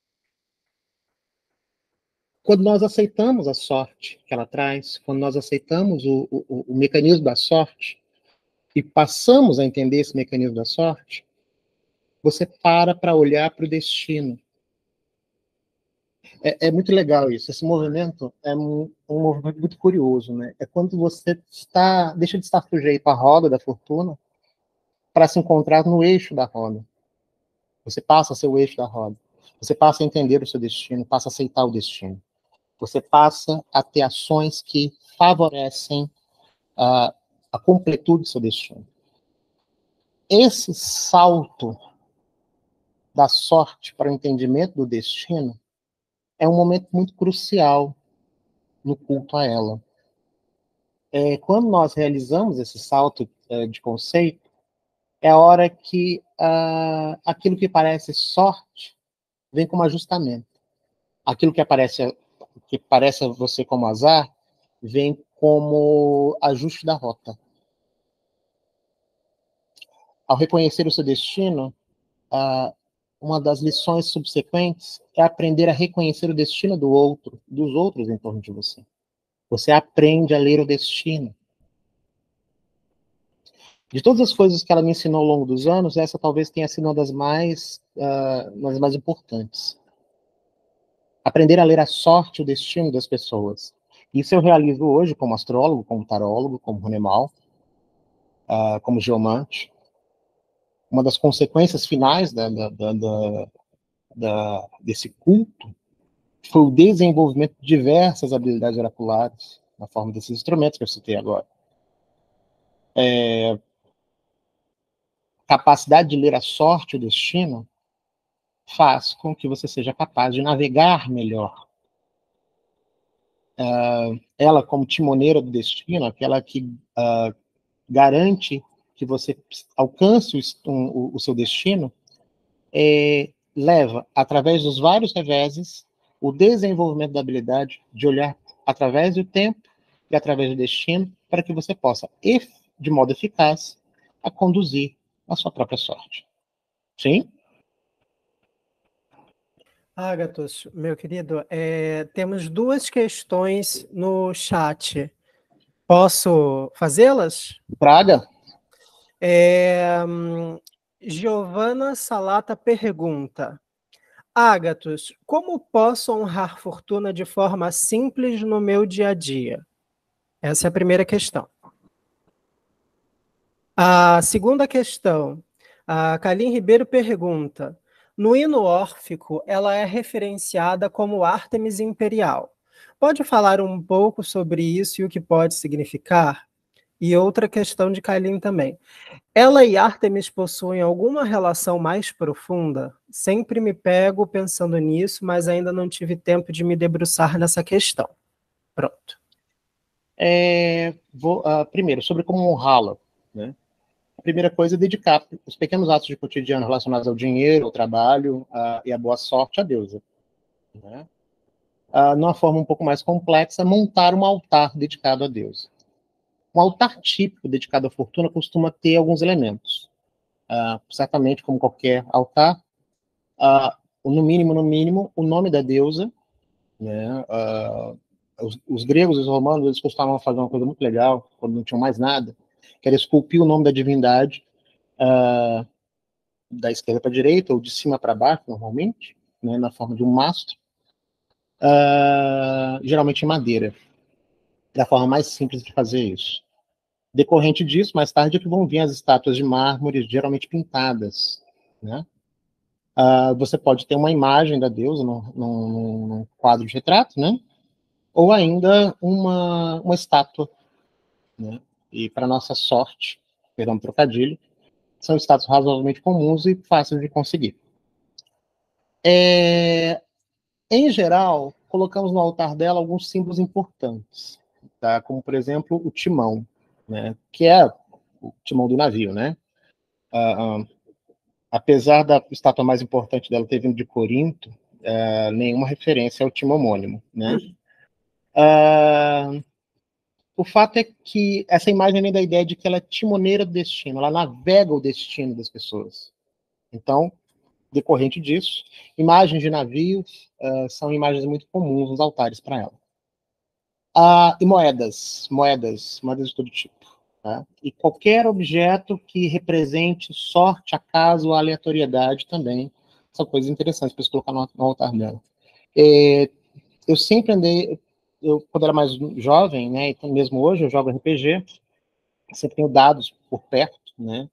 quando nós aceitamos a sorte que ela traz, quando nós aceitamos o, o, o mecanismo da sorte e passamos a entender esse mecanismo da sorte, você para para olhar para o destino. É, é muito legal isso. Esse movimento é um, um movimento muito curioso, né? É quando você está, deixa de estar sujeito à roda da fortuna para se encontrar no eixo da roda. Você passa a ser o eixo da roda. Você passa a entender o seu destino, passa a aceitar o destino. Você passa a ter ações que favorecem a, a completude do seu destino. Esse salto da sorte para o entendimento do destino é um momento muito crucial no culto a ela. É, quando nós realizamos esse salto é, de conceito, é a hora que ah, aquilo que parece sorte vem como ajustamento. Aquilo que, aparece, que parece a você como azar vem como ajuste da rota. Ao reconhecer o seu destino, ah, uma das lições subsequentes é aprender a reconhecer o destino do outro, dos outros em torno de você. Você aprende a ler o destino. De todas as coisas que ela me ensinou ao longo dos anos, essa talvez tenha sido uma das mais, uh, uma das mais importantes. Aprender a ler a sorte e o destino das pessoas. Isso eu realizo hoje como astrólogo, como tarólogo, como runemal, uh, como geomante. uma das consequências finais da, da, da, da, da, desse culto foi o desenvolvimento de diversas habilidades oraculares, na forma desses instrumentos que eu citei agora. É, capacidade de ler a sorte e o destino faz com que você seja capaz de navegar melhor. Uh, ela, como timoneira do destino, aquela que uh, garante que você alcance o, um, o seu destino, é, leva, através dos vários reveses, o desenvolvimento da habilidade de olhar através do tempo e através do destino, para que você possa, de modo eficaz, a conduzir a sua própria sorte. Sim? Ágathos, meu querido, é, temos duas questões no chat. Posso fazê-las? Praga? É, hum, Giovana Salata pergunta: Ágathos, como posso honrar fortuna de forma simples no meu dia a dia? Essa é a primeira questão. A segunda questão, a Kalim Ribeiro pergunta: no hino órfico, ela é referenciada como Ártemis Imperial. Pode falar um pouco sobre isso e o que pode significar? E outra questão de Kalim também. Ela e Ártemis possuem alguma relação mais profunda? Sempre me pego pensando nisso, mas ainda não tive tempo de me debruçar nessa questão. Pronto. É, vou, uh, primeiro, sobre como honrá-la, né? A primeira coisa é dedicar os pequenos atos de cotidiano relacionados ao dinheiro, ao trabalho uh, e à boa sorte à deusa. Né? Uh, numa forma um pouco mais complexa, montar um altar dedicado à deusa. Um altar típico dedicado à fortuna costuma ter alguns elementos. Uh, certamente, como qualquer altar, uh, no mínimo, no mínimo, o nome da deusa. Né? Uh, os, os gregos e os romanos, eles costumavam fazer uma coisa muito legal, quando não tinham mais nada, que era esculpir o nome da divindade uh, da esquerda para a direita, ou de cima para baixo, normalmente, né, na forma de um mastro, uh, geralmente em madeira. É a forma mais simples de fazer isso. Decorrente disso, mais tarde é que vão vir as estátuas de mármore, geralmente pintadas. Né? Uh, você pode ter uma imagem da deusa num, num, num quadro de retrato, né? Ou ainda uma, uma estátua. Né? E, para nossa sorte, perdão, trocadilho, são estátuas razoavelmente comuns e fáceis de conseguir. É, em geral, colocamos no altar dela alguns símbolos importantes, tá? Como, por exemplo, o timão, né? Que é o timão do navio. Né? Ah, ah, apesar da estátua mais importante dela ter vindo de Corinto, ah, nenhuma referência ao timão homônimo. Né? Ah, o fato é que essa imagem vem da ideia de que ela é timoneira do destino, ela navega o destino das pessoas. Então, decorrente disso, imagens de navios uh, são imagens muito comuns nos altares para ela. Uh, e moedas, moedas, moedas de todo tipo. Tá? E qualquer objeto que represente sorte, acaso ou aleatoriedade também são coisas interessantes para se colocar no, no altar dela. É, eu sempre andei, eu, quando era mais jovem, né, então mesmo hoje eu jogo R P G, sempre tenho dados por perto, né,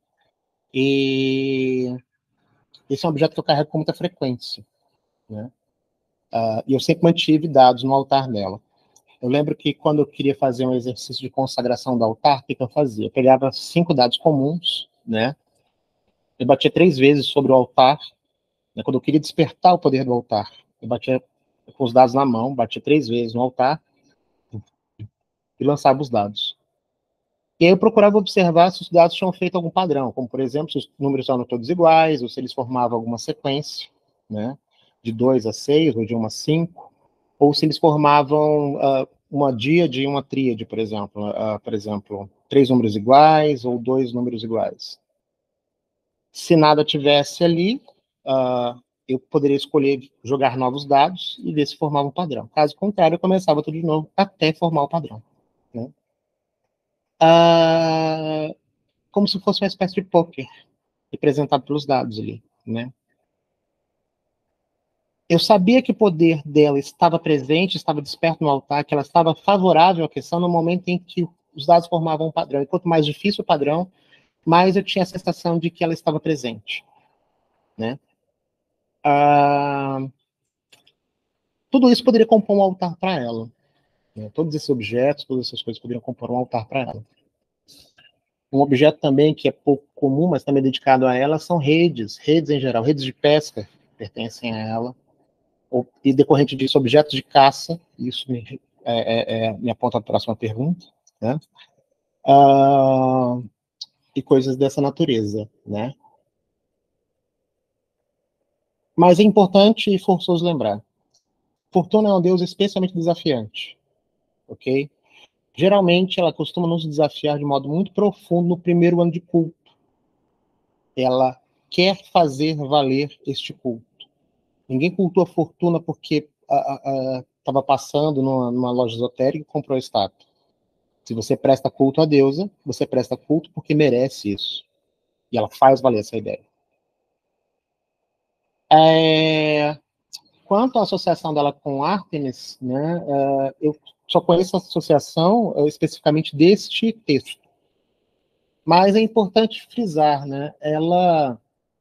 e esse é um objeto que eu carrego com muita frequência, né, uh, e eu sempre mantive dados no altar dela. Eu lembro que quando eu queria fazer um exercício de consagração do altar, o que, que eu fazia? Eu pegava cinco dados comuns, né, eu batia três vezes sobre o altar, né, quando eu queria despertar o poder do altar, eu batia com os dados na mão, batia três vezes no altar, e lançava os dados. E aí eu procurava observar se os dados tinham feito algum padrão, como, por exemplo, se os números eram todos iguais, ou se eles formavam alguma sequência, né, de dois a seis, ou de um a cinco, ou se eles formavam uh, uma díade e uma tríade, por exemplo. Uh, por exemplo, três números iguais ou dois números iguais. Se nada tivesse ali, uh, eu poderia escolher jogar novos dados e ver se formava um padrão. Caso contrário, eu começava tudo de novo até formar o padrão. Né? Uh, como se fosse uma espécie de poker, representado pelos dados ali, né? Eu sabia que o poder dela estava presente, estava desperto no altar, que ela estava favorável à questão no momento em que os dados formavam um padrão. E quanto mais difícil o padrão, mas eu tinha a sensação de que ela estava presente, né? Ah, tudo isso poderia compor um altar para ela, né? Todos esses objetos, todas essas coisas poderiam compor um altar para ela. Um objeto também que é pouco comum, mas também dedicado a ela, são redes, redes em geral, redes de pesca pertencem a ela, ou, e decorrente disso, objetos de caça, isso me, é, é, é, me aponta a próxima pergunta, né? Ah, e coisas dessa natureza, né? Mas é importante e forçoso lembrar, Fortuna é um deus especialmente desafiante, ok? Geralmente, ela costuma nos desafiar de modo muito profundo no primeiro ano de culto. Ela quer fazer valer este culto. Ninguém cultua a Fortuna porque estava passando numa, numa loja esotérica e comprou a estátua. Se você presta culto à deusa, você presta culto porque merece isso. E ela faz valer essa ideia. É... Quanto à associação dela com Ártemis, né, uh, eu só conheço a associação uh, especificamente deste texto. Mas é importante frisar, né, ela...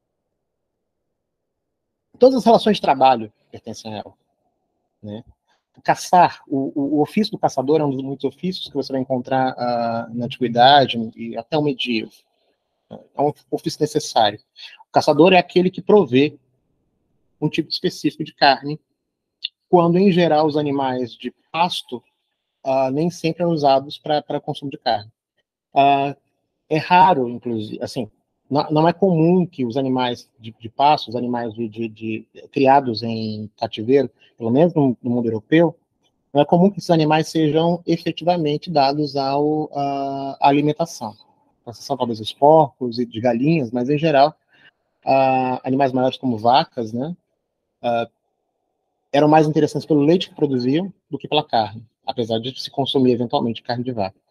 Todas as relações de trabalho pertencem a ela, né? Caçar, o, o, ofício do caçador é um dos muitos ofícios que você vai encontrar uh, na antiguidade e até o medievo. É um ofício necessário. O caçador é aquele que provê um tipo específico de carne, quando, em geral, os animais de pasto uh, nem sempre são usados para consumo de carne. Uh, é raro, inclusive, assim, não, não é comum que os animais de, de pasto, os animais de, de, de, criados em cativeiro, pelo menos no, no mundo europeu, não é comum que esses animais sejam efetivamente dados ao, à alimentação. Com exceção talvez dos porcos e de galinhas, mas em geral, uh, animais maiores como vacas, né, uh, eram mais interessantes pelo leite que produziam do que pela carne, apesar de se consumir eventualmente carne de vaca.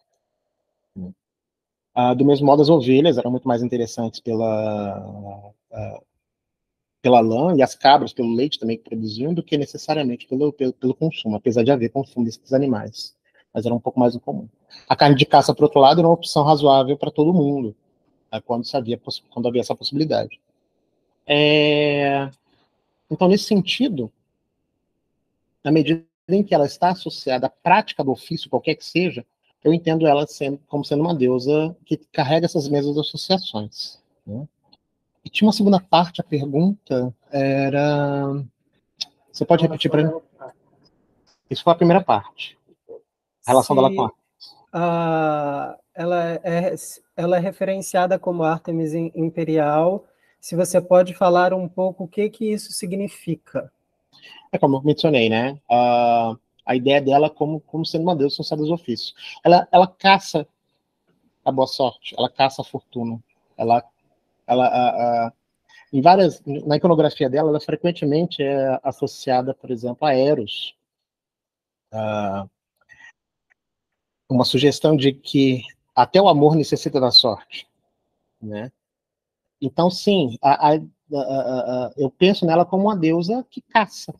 Uh, do mesmo modo, as ovelhas eram muito mais interessantes pela, uh, pela lã, e as cabras pelo leite também que produziam, do que necessariamente pelo, pelo, pelo consumo, apesar de haver consumo desses animais. Mas era um pouco mais incomum. A carne de caça, por outro lado, era uma opção razoável para todo mundo, uh, quando, sabia, quando havia essa possibilidade. É... Então, nesse sentido, na medida em que ela está associada à prática do ofício, qualquer que seja, eu entendo ela sendo, como sendo uma deusa que carrega essas mesmas associações, né? E tinha uma segunda parte, a pergunta era... Você pode repetir para mim? Isso foi a primeira parte. A relação Se, dela com a... a ela, é, ela é referenciada como Ártemis Imperial. Se você pode falar um pouco o que, que isso significa. É como eu mencionei, né? Uh, a ideia dela como, como sendo uma deusa associada aos ofícios. Ela, ela caça a boa sorte, ela caça a fortuna. Ela, ela, uh, uh, em várias, na iconografia dela, ela frequentemente é associada, por exemplo, a Eros. Uh, uma sugestão de que até o amor necessita da sorte, né? Então, sim, a, a, a, a, eu penso nela como uma deusa que caça.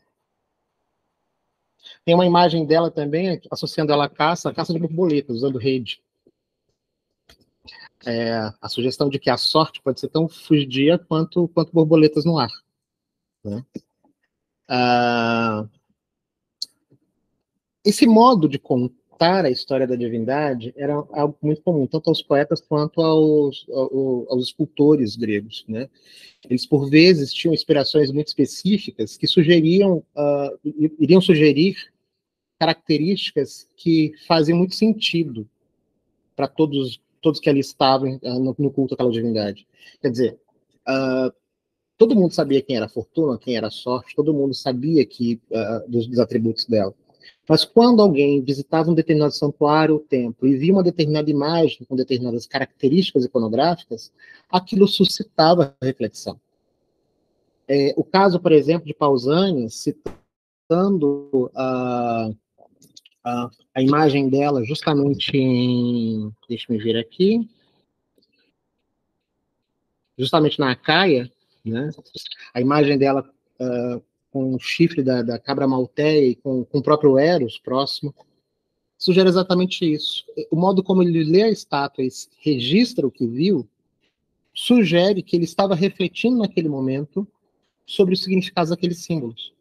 Tem uma imagem dela também, associando ela à caça, a caça de borboletas, usando rede. É, a sugestão de que a sorte pode ser tão fugidia quanto, quanto borboletas no ar, né? Ah, esse modo de contar a história da divindade era algo muito comum, tanto aos poetas quanto aos, aos, aos escultores gregos, né? Eles, por vezes, tinham inspirações muito específicas que sugeriam, uh, iriam sugerir características que faziam muito sentido para todos, todos que ali estavam uh, no, no culto àquela divindade. Quer dizer, uh, todo mundo sabia quem era a fortuna, quem era a sorte, todo mundo sabia que, uh, dos, dos atributos dela. Mas quando alguém visitava um determinado santuário ou templo e via uma determinada imagem com determinadas características iconográficas, aquilo suscitava reflexão. É, o caso, por exemplo, de Pausânia, citando a, a, a imagem dela justamente em... Deixa eu ver aqui. Justamente na Acaia, né? A imagem dela uh, com o chifre da, da cabra malteia e com, com o próprio Eros próximo, sugere exatamente isso. O modo como ele lê a estátua e registra o que viu sugere que ele estava refletindo naquele momento sobre os significados daqueles símbolos.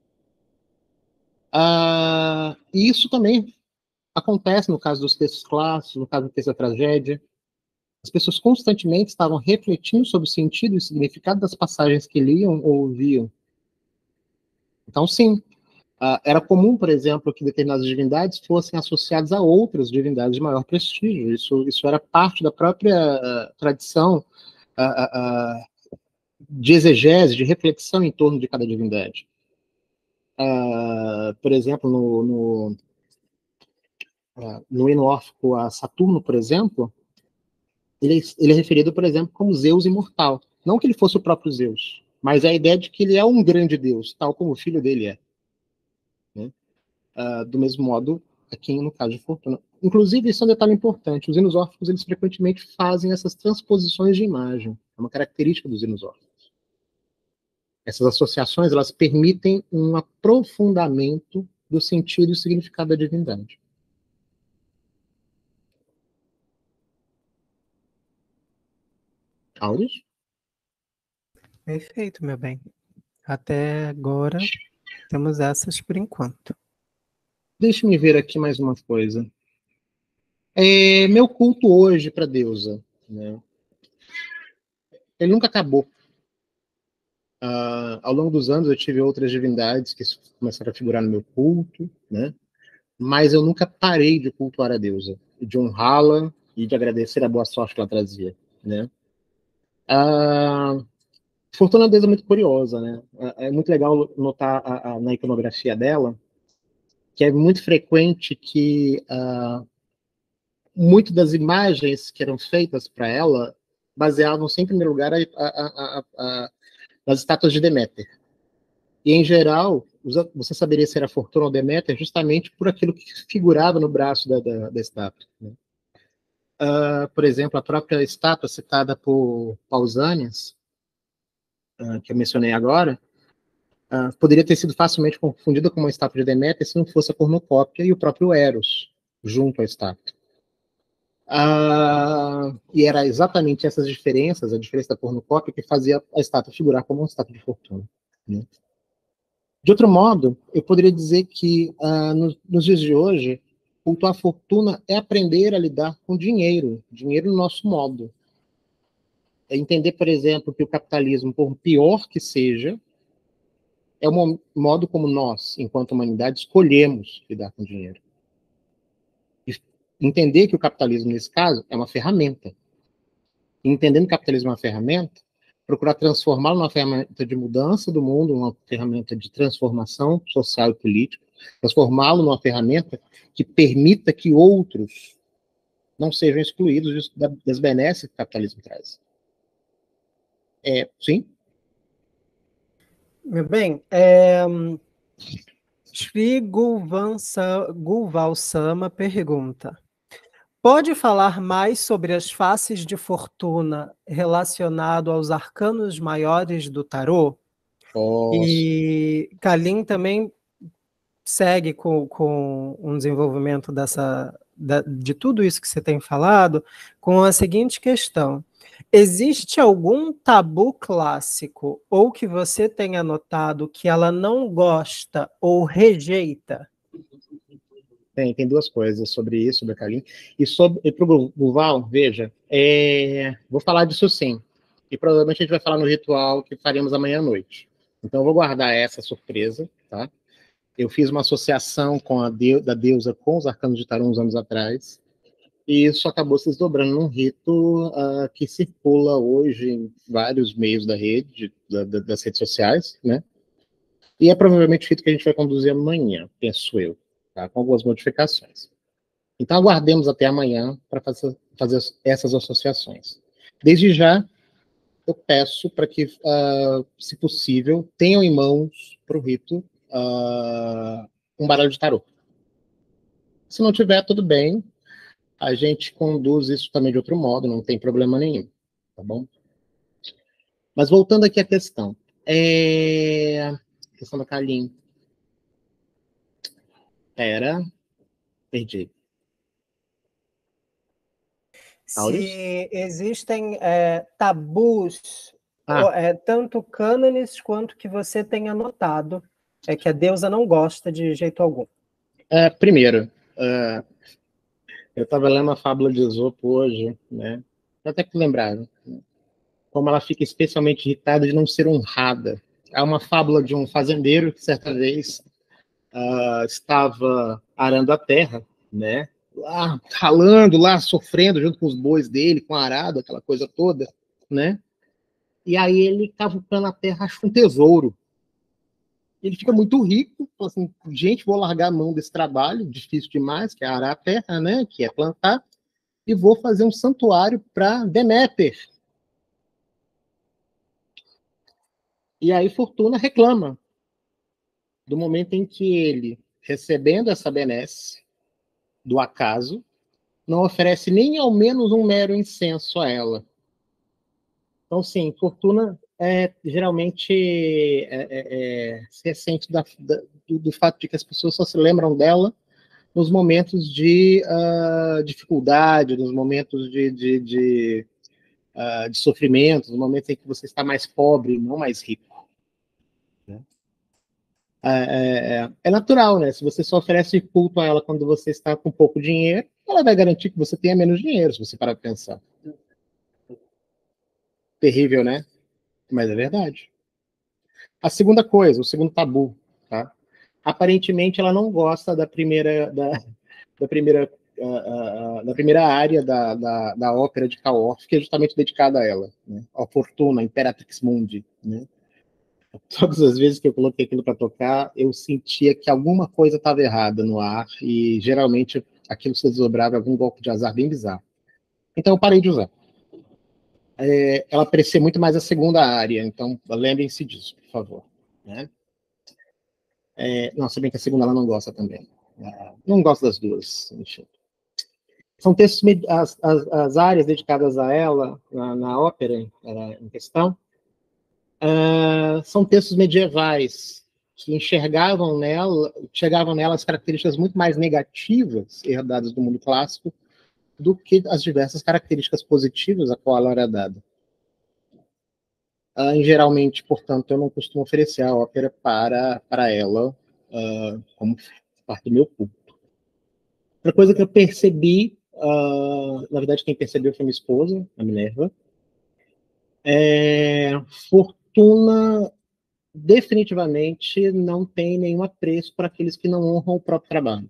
Ah, e isso também acontece no caso dos textos clássicos, no caso do texto da tragédia. As pessoas constantemente estavam refletindo sobre o sentido e o significado das passagens que liam ou ouviam. Então, sim, uh, era comum, por exemplo, que determinadas divindades fossem associadas a outras divindades de maior prestígio. Isso, isso era parte da própria uh, tradição uh, uh, de exegese, de reflexão em torno de cada divindade. Uh, por exemplo, no, no, uh, no hino órfico a Saturno, por exemplo, ele, ele é referido, por exemplo, como Zeus imortal. Não que ele fosse o próprio Zeus, mas a ideia de que ele é um grande deus, tal como o filho dele é. Né? Uh, do mesmo modo, aqui no caso de Fortuna. Inclusive, isso é um detalhe importante. Os hinos órficos, eles frequentemente fazem essas transposições de imagem. É uma característica dos hinos órficos. Essas associações, elas permitem um aprofundamento do sentido e significado da divindade. Auris? Perfeito, meu bem. Até agora, temos essas por enquanto. Deixe-me ver aqui mais uma coisa. É, meu culto hoje para a deusa, né? Ele nunca acabou. Uh, ao longo dos anos eu tive outras divindades que começaram a figurar no meu culto, né? Mas eu nunca parei de cultuar a deusa, de honrá-la e de agradecer a boa sorte que ela trazia, né? Uh, Fortuna é uma deusa muito curiosa, né? É muito legal notar a, a, na iconografia dela que é muito frequente que uh, muito das imagens que eram feitas para ela baseavam-se, em primeiro lugar, a, a, a, a, nas estátuas de Deméter. E, em geral, você saberia se era Fortuna ou Deméter justamente por aquilo que figurava no braço da, da, da estátua. Né? Uh, por exemplo, a própria estátua citada por Pausanias, uh, que eu mencionei agora, uh, poderia ter sido facilmente confundida com uma estátua de Deméter se não fosse a cornucópia e o próprio Eros junto à estátua. Uh, e era exatamente essas diferenças, a diferença da cornucópia, que fazia a estátua figurar como uma estátua de Fortuna. Né? De outro modo, eu poderia dizer que uh, nos, nos dias de hoje, cultuar a fortuna é aprender a lidar com dinheiro, dinheiro no nosso modo. É entender, por exemplo, que o capitalismo, por pior que seja, é o modo como nós, enquanto humanidade, escolhemos lidar com dinheiro. E entender que o capitalismo, nesse caso, é uma ferramenta. E entendendo que o capitalismo é uma ferramenta, procurar transformá-lo numa ferramenta de mudança do mundo, uma ferramenta de transformação social e política, transformá-lo numa ferramenta que permita que outros não sejam excluídos das benesses que o capitalismo traz. É, sim? Meu bem, é... Shri Gulval Sama pergunta: pode falar mais sobre as faces de fortuna relacionado aos arcanos maiores do tarô? Posso. E Kalim também segue com, com um desenvolvimento dessa, da, de tudo isso que você tem falado, com a seguinte questão: existe algum tabu clássico ou que você tenha notado que ela não gosta ou rejeita? Tem, tem duas coisas sobre isso, sobre a Kalim. E sobre para o Guval, veja, é, vou falar disso sim. E provavelmente a gente vai falar no ritual que faremos amanhã à noite. Então eu vou guardar essa surpresa, tá? Eu fiz uma associação com a de, da deusa com os arcanos de tarô uns anos atrás, e isso acabou se desdobrando num rito uh, que circula hoje em vários meios da rede, da, da, das redes sociais, né? E é provavelmente o rito que a gente vai conduzir amanhã, penso eu, tá? Com algumas modificações. Então aguardemos até amanhã para fazer, fazer essas associações. Desde já, eu peço para que, uh, se possível, tenham em mãos para o rito uh, um baralho de tarô. Se não tiver, tudo bem, a gente conduz isso também de outro modo, não tem problema nenhum, tá bom? Mas voltando aqui à questão, é... a questão da Kalim. Era, perdi. se existem é, tabus, Ah. é, tanto cânones quanto que você tenha notado, é que a deusa não gosta de jeito algum. É, primeiro, uh, eu estava lendo a fábula de Esopo hoje, né? Até que lembraram, né? Como ela fica especialmente irritada de não ser honrada. É uma fábula de um fazendeiro que certa vez uh, estava arando a terra, né? Lá, ralando, lá, sofrendo junto com os bois dele, com a arado, aquela coisa toda, né? E aí ele cavucando a terra, acha um tesouro. Ele fica muito rico, fala assim, gente, vou largar a mão desse trabalho, difícil demais, que é arar a terra, né? Que é plantar, e vou fazer um santuário para Deméter. E aí Fortuna reclama do momento em que ele, recebendo essa benesse do acaso, não oferece nem ao menos um mero incenso a ela. Então, sim, Fortuna é, geralmente é, é, é, se ressente da, da, do, do fato de que as pessoas só se lembram dela nos momentos de uh, dificuldade, nos momentos de, de, de, uh, de sofrimento, nos momentos em que você está mais pobre, não mais rico. Né? É, é, é natural, né? Se você só oferece culto a ela quando você está com pouco dinheiro, ela vai garantir que você tenha menos dinheiro, se você parar para pensar. Terrível, né? Mas é verdade. A segunda coisa, o segundo tabu, tá? Aparentemente ela não gosta da primeira da, da primeira uh, uh, da primeira área da, da, da ópera de Caorf, que é justamente dedicada a ela, né? A Fortuna, Imperatrix Mundi, né? Todas as vezes que eu coloquei aquilo para tocar, eu sentia que alguma coisa estava errada no ar e geralmente aquilo se desdobrava em algum golpe de azar bem bizarro. Então eu parei de usar. É, ela parecia muito mais a segunda área, então lembrem-se disso, por favor. Né? É, não, se bem que a segunda ela não gosta também. É, não gosta das duas, enfim. São textos, as, as, as áreas dedicadas a ela, na, na ópera em, em questão, uh, são textos medievais, que enxergavam nela, chegavam nela as características muito mais negativas herdadas do mundo clássico do que as diversas características positivas a qual ela era dada. Uh, geralmente, portanto, eu não costumo oferecer a ópera para, para ela uh, como parte do meu culto. Outra coisa que eu percebi, uh, na verdade quem percebeu foi minha esposa, a Minerva, é, Fortuna definitivamente não tem nenhum apreço para aqueles que não honram o próprio trabalho.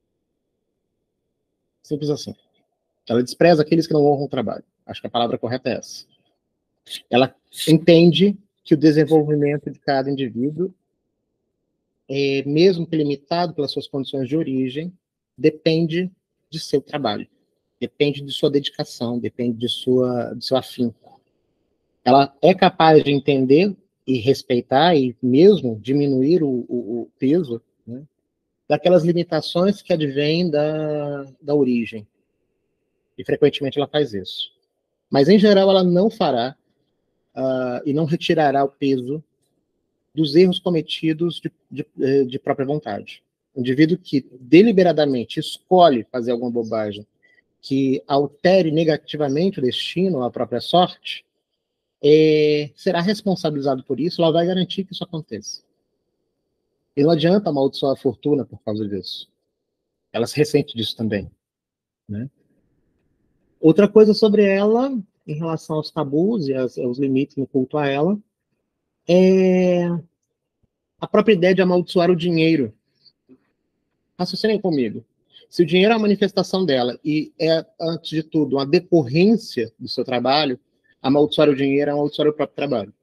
Simples assim. Ela despreza aqueles que não honram o trabalho. Acho que a palavra correta é essa. Ela entende que o desenvolvimento de cada indivíduo, é, mesmo que limitado pelas suas condições de origem, depende de seu trabalho, depende de sua dedicação, depende de, sua, de seu afinco. Ela é capaz de entender e respeitar e mesmo diminuir o, o, o peso, né, daquelas limitações que advêm da, da origem. E frequentemente ela faz isso. Mas, em geral, ela não fará uh, e não retirará o peso dos erros cometidos de, de, de própria vontade. O indivíduo que deliberadamente escolhe fazer alguma bobagem que altere negativamente o destino, a própria sorte, é, será responsabilizado por isso, ela vai garantir que isso aconteça. E não adianta amaldiçoar a Fortuna por causa disso. Ela se ressente disso também. Né? Outra coisa sobre ela, em relação aos tabus e aos, aos limites no culto a ela, é a própria ideia de amaldiçoar o dinheiro. Raciocinem comigo. Se o dinheiro é uma manifestação dela e é, antes de tudo, uma decorrência do seu trabalho, amaldiçoar o dinheiro é amaldiçoar o próprio trabalho.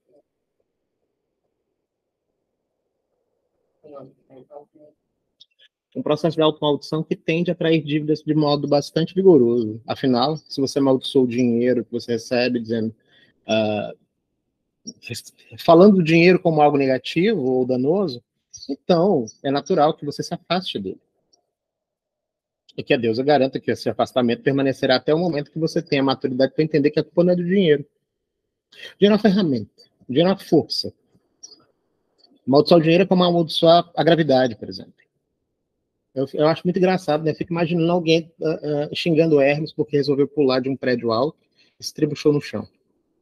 Um processo de automaldição que tende a atrair dívidas de modo bastante vigoroso. Afinal, se você amaldiçoa o dinheiro que você recebe, dizendo, uh, falando do dinheiro como algo negativo ou danoso, então é natural que você se afaste dele. E que a deusa garanta que esse afastamento permanecerá até o momento que você tenha maturidade para entender que a culpa não é do dinheiro. O dinheiro é uma ferramenta, o dinheiro é uma força. Amaldiçoar o dinheiro é como amaldiçoar a gravidade, por exemplo. Eu, eu acho muito engraçado, né? Eu fico imaginando alguém uh, uh, xingando o Hermes porque resolveu pular de um prédio alto e se trebuchou no chão.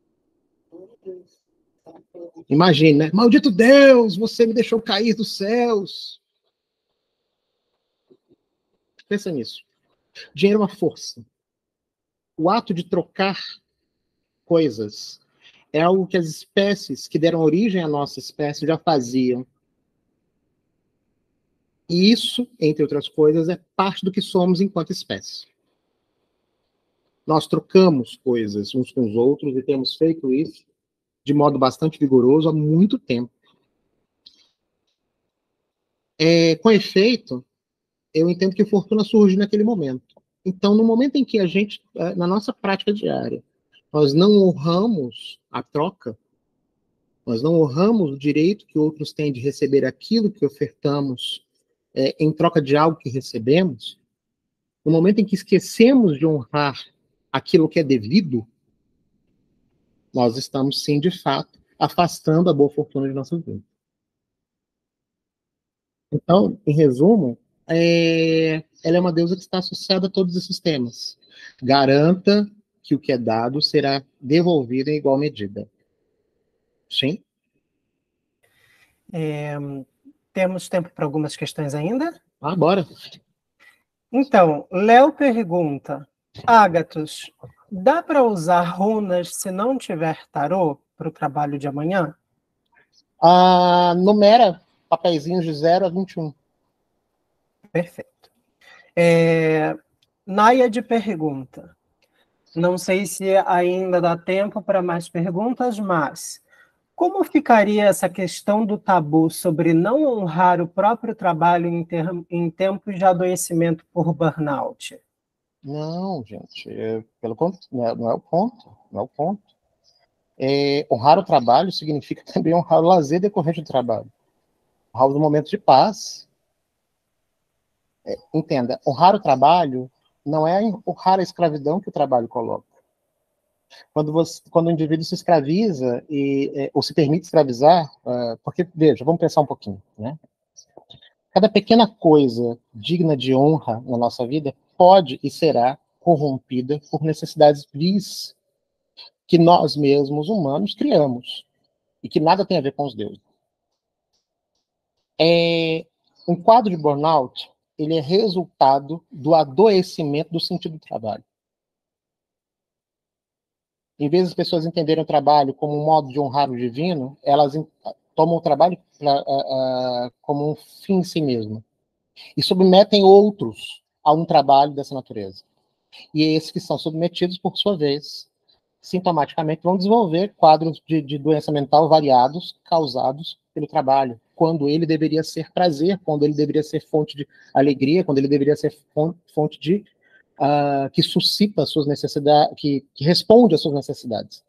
Imagine, né? Maldito Deus, você me deixou cair dos céus. Pensa nisso. Dinheiro é uma força. O ato de trocar coisas é algo que as espécies que deram origem à nossa espécie já faziam. E isso, entre outras coisas, é parte do que somos enquanto espécie. Nós trocamos coisas uns com os outros e temos feito isso de modo bastante vigoroso há muito tempo. É, com efeito, eu entendo que fortuna surge naquele momento. Então, no momento em que a gente, na nossa prática diária, nós não honramos a troca, nós não honramos o direito que outros têm de receber aquilo que ofertamos é, em troca de algo que recebemos, no momento em que esquecemos de honrar aquilo que é devido, nós estamos, sim, de fato, afastando a boa fortuna de nossas vidas. Então, em resumo, é, ela é uma deusa que está associada a todos esses temas. Garanta que o que é dado será devolvido em igual medida. Sim? É, temos tempo para algumas questões ainda? Ah, bora. Então, Léo pergunta, Ágatos, dá para usar runas se não tiver tarô para o trabalho de amanhã? Ah, numera papeizinhos de zero a vinte e um. Perfeito. É, Náyade pergunta, não sei se ainda dá tempo para mais perguntas, mas como ficaria essa questão do tabu sobre não honrar o próprio trabalho em, ter, em tempos de adoecimento por burnout? Não, gente, é, pelo contrário, não, é, não é o ponto, não é o ponto. É, honrar o trabalho significa também honrar o lazer decorrente do trabalho. Honrar os momentos de paz. É, entenda, honrar o trabalho não é honrar a escravidão que o trabalho coloca. Quando, você, quando o indivíduo se escraviza e, é, ou se permite escravizar, uh, porque, veja, vamos pensar um pouquinho, né? Cada pequena coisa digna de honra na nossa vida pode e será corrompida por necessidades vis que nós mesmos, humanos, criamos e que nada tem a ver com os deuses. É, um quadro de burnout, ele é resultado do adoecimento do sentido do trabalho. Em vez das pessoas entenderem o trabalho como um modo de honrar o divino, elas tomam o trabalho pra, uh, uh, como um fim em si mesmo. E submetem outros a um trabalho dessa natureza. E esses que são submetidos, por sua vez, sintomaticamente vão desenvolver quadros de, de doença mental variados causados pelo trabalho, quando ele deveria ser prazer, quando ele deveria ser fonte de alegria, quando ele deveria ser fonte de Uh, que suscita as suas necessidades, que, que responde às suas necessidades.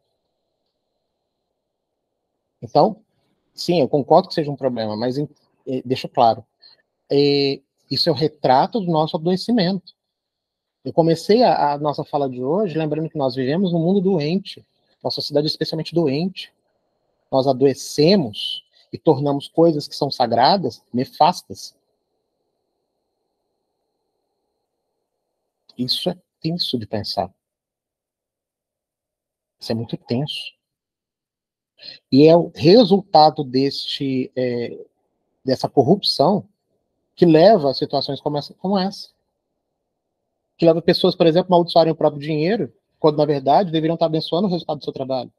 Então, sim, eu concordo que seja um problema, mas eh, deixa claro, eh, isso é o retrato do nosso adoecimento. Eu comecei a, a nossa fala de hoje lembrando que nós vivemos num mundo doente, uma sociedade especialmente doente. Nós adoecemos e tornamos coisas que são sagradas nefastas. Isso é tenso de pensar. Isso é muito tenso. E é o resultado deste, é, dessa corrupção que leva a situações como essa, como essa. Que leva pessoas, por exemplo, a amaldiçoarem o próprio dinheiro, quando, na verdade, deveriam estar abençoando o resultado do seu trabalho.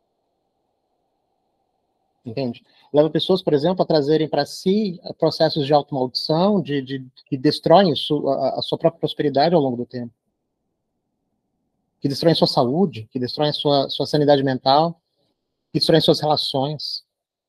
Entende? Leva pessoas, por exemplo, a trazerem para si processos de automaldição, de, de, que destroem a, a sua própria prosperidade ao longo do tempo. Que destroem sua saúde, que destroem sua, sua sanidade mental, que destroem suas relações.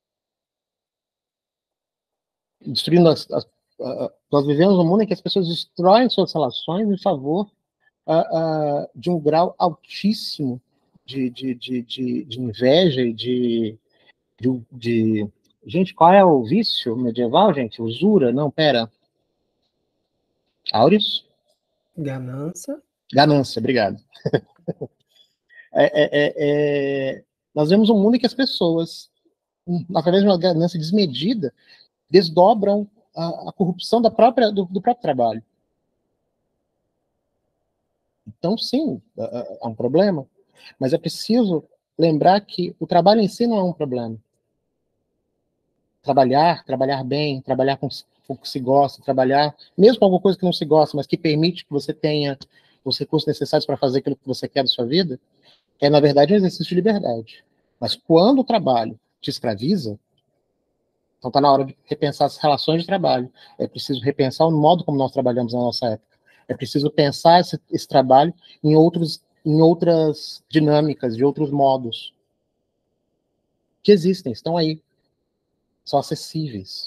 Destruindo as, as, uh, nós vivemos num mundo em que as pessoas destroem suas relações em favor uh, uh, de um grau altíssimo de, de, de, de, de inveja e de, de, de... Gente, qual é o vício medieval, gente? Usura? Não, pera. Áureos? Ganância. Ganância, obrigado. é, é, é, nós vemos um mundo em que as pessoas, através de uma ganância desmedida, desdobram a, a corrupção da própria, do, do próprio trabalho. Então, sim, há um problema, mas é preciso lembrar que o trabalho em si não é um problema. Trabalhar, trabalhar bem, trabalhar com o que se gosta, trabalhar, mesmo com alguma coisa que não se gosta, mas que permite que você tenha os recursos necessários para fazer aquilo que você quer da sua vida, é, na verdade, um exercício de liberdade. Mas quando o trabalho te escraviza, então está na hora de repensar as relações de trabalho. É preciso repensar o modo como nós trabalhamos na nossa época. É preciso pensar esse, esse trabalho em, outros, em outras dinâmicas, de outros modos que existem, estão aí, são acessíveis.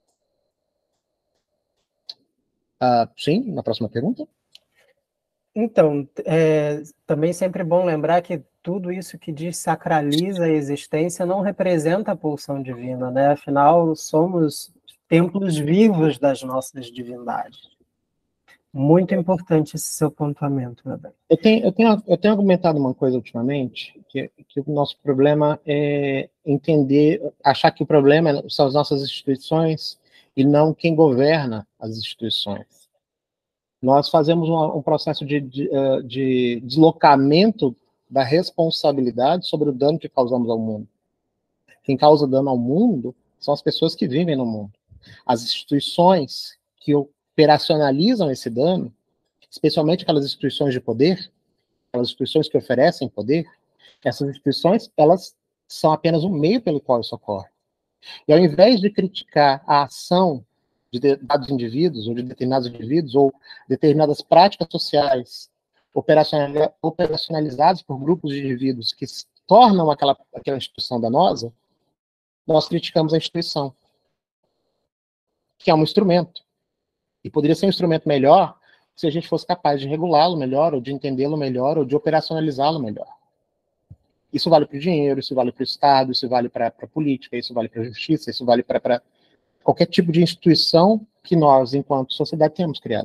Uh, sim, na próxima pergunta. Então, é também sempre bom lembrar que tudo isso que desacraliza a existência não representa a pulsão divina, né? Afinal, somos templos vivos das nossas divindades. Muito importante esse seu pontuamento, meu bem. Eu tenho, eu tenho, eu tenho argumentado uma coisa ultimamente, que, que o nosso problema é entender, achar que o problema são as nossas instituições e não quem governa as instituições. Nós fazemos um, um processo de, de, de deslocamento da responsabilidade sobre o dano que causamos ao mundo. Quem causa dano ao mundo são as pessoas que vivem no mundo. As instituições que operacionalizam esse dano, especialmente aquelas instituições de poder, aquelas instituições que oferecem poder, essas instituições, elas são apenas um meio pelo qual isso ocorre. E ao invés de criticar a ação de determinados indivíduos, ou de determinados indivíduos, ou determinadas práticas sociais operacionalizadas por grupos de indivíduos que tornam aquela, aquela instituição danosa, nós criticamos a instituição, que é um instrumento. E poderia ser um instrumento melhor se a gente fosse capaz de regulá-lo melhor, ou de entendê-lo melhor, ou de operacionalizá-lo melhor. Isso vale para o dinheiro, isso vale para o Estado, isso vale para a política, isso vale para a justiça, isso vale para qualquer tipo de instituição que nós, enquanto sociedade, temos criado.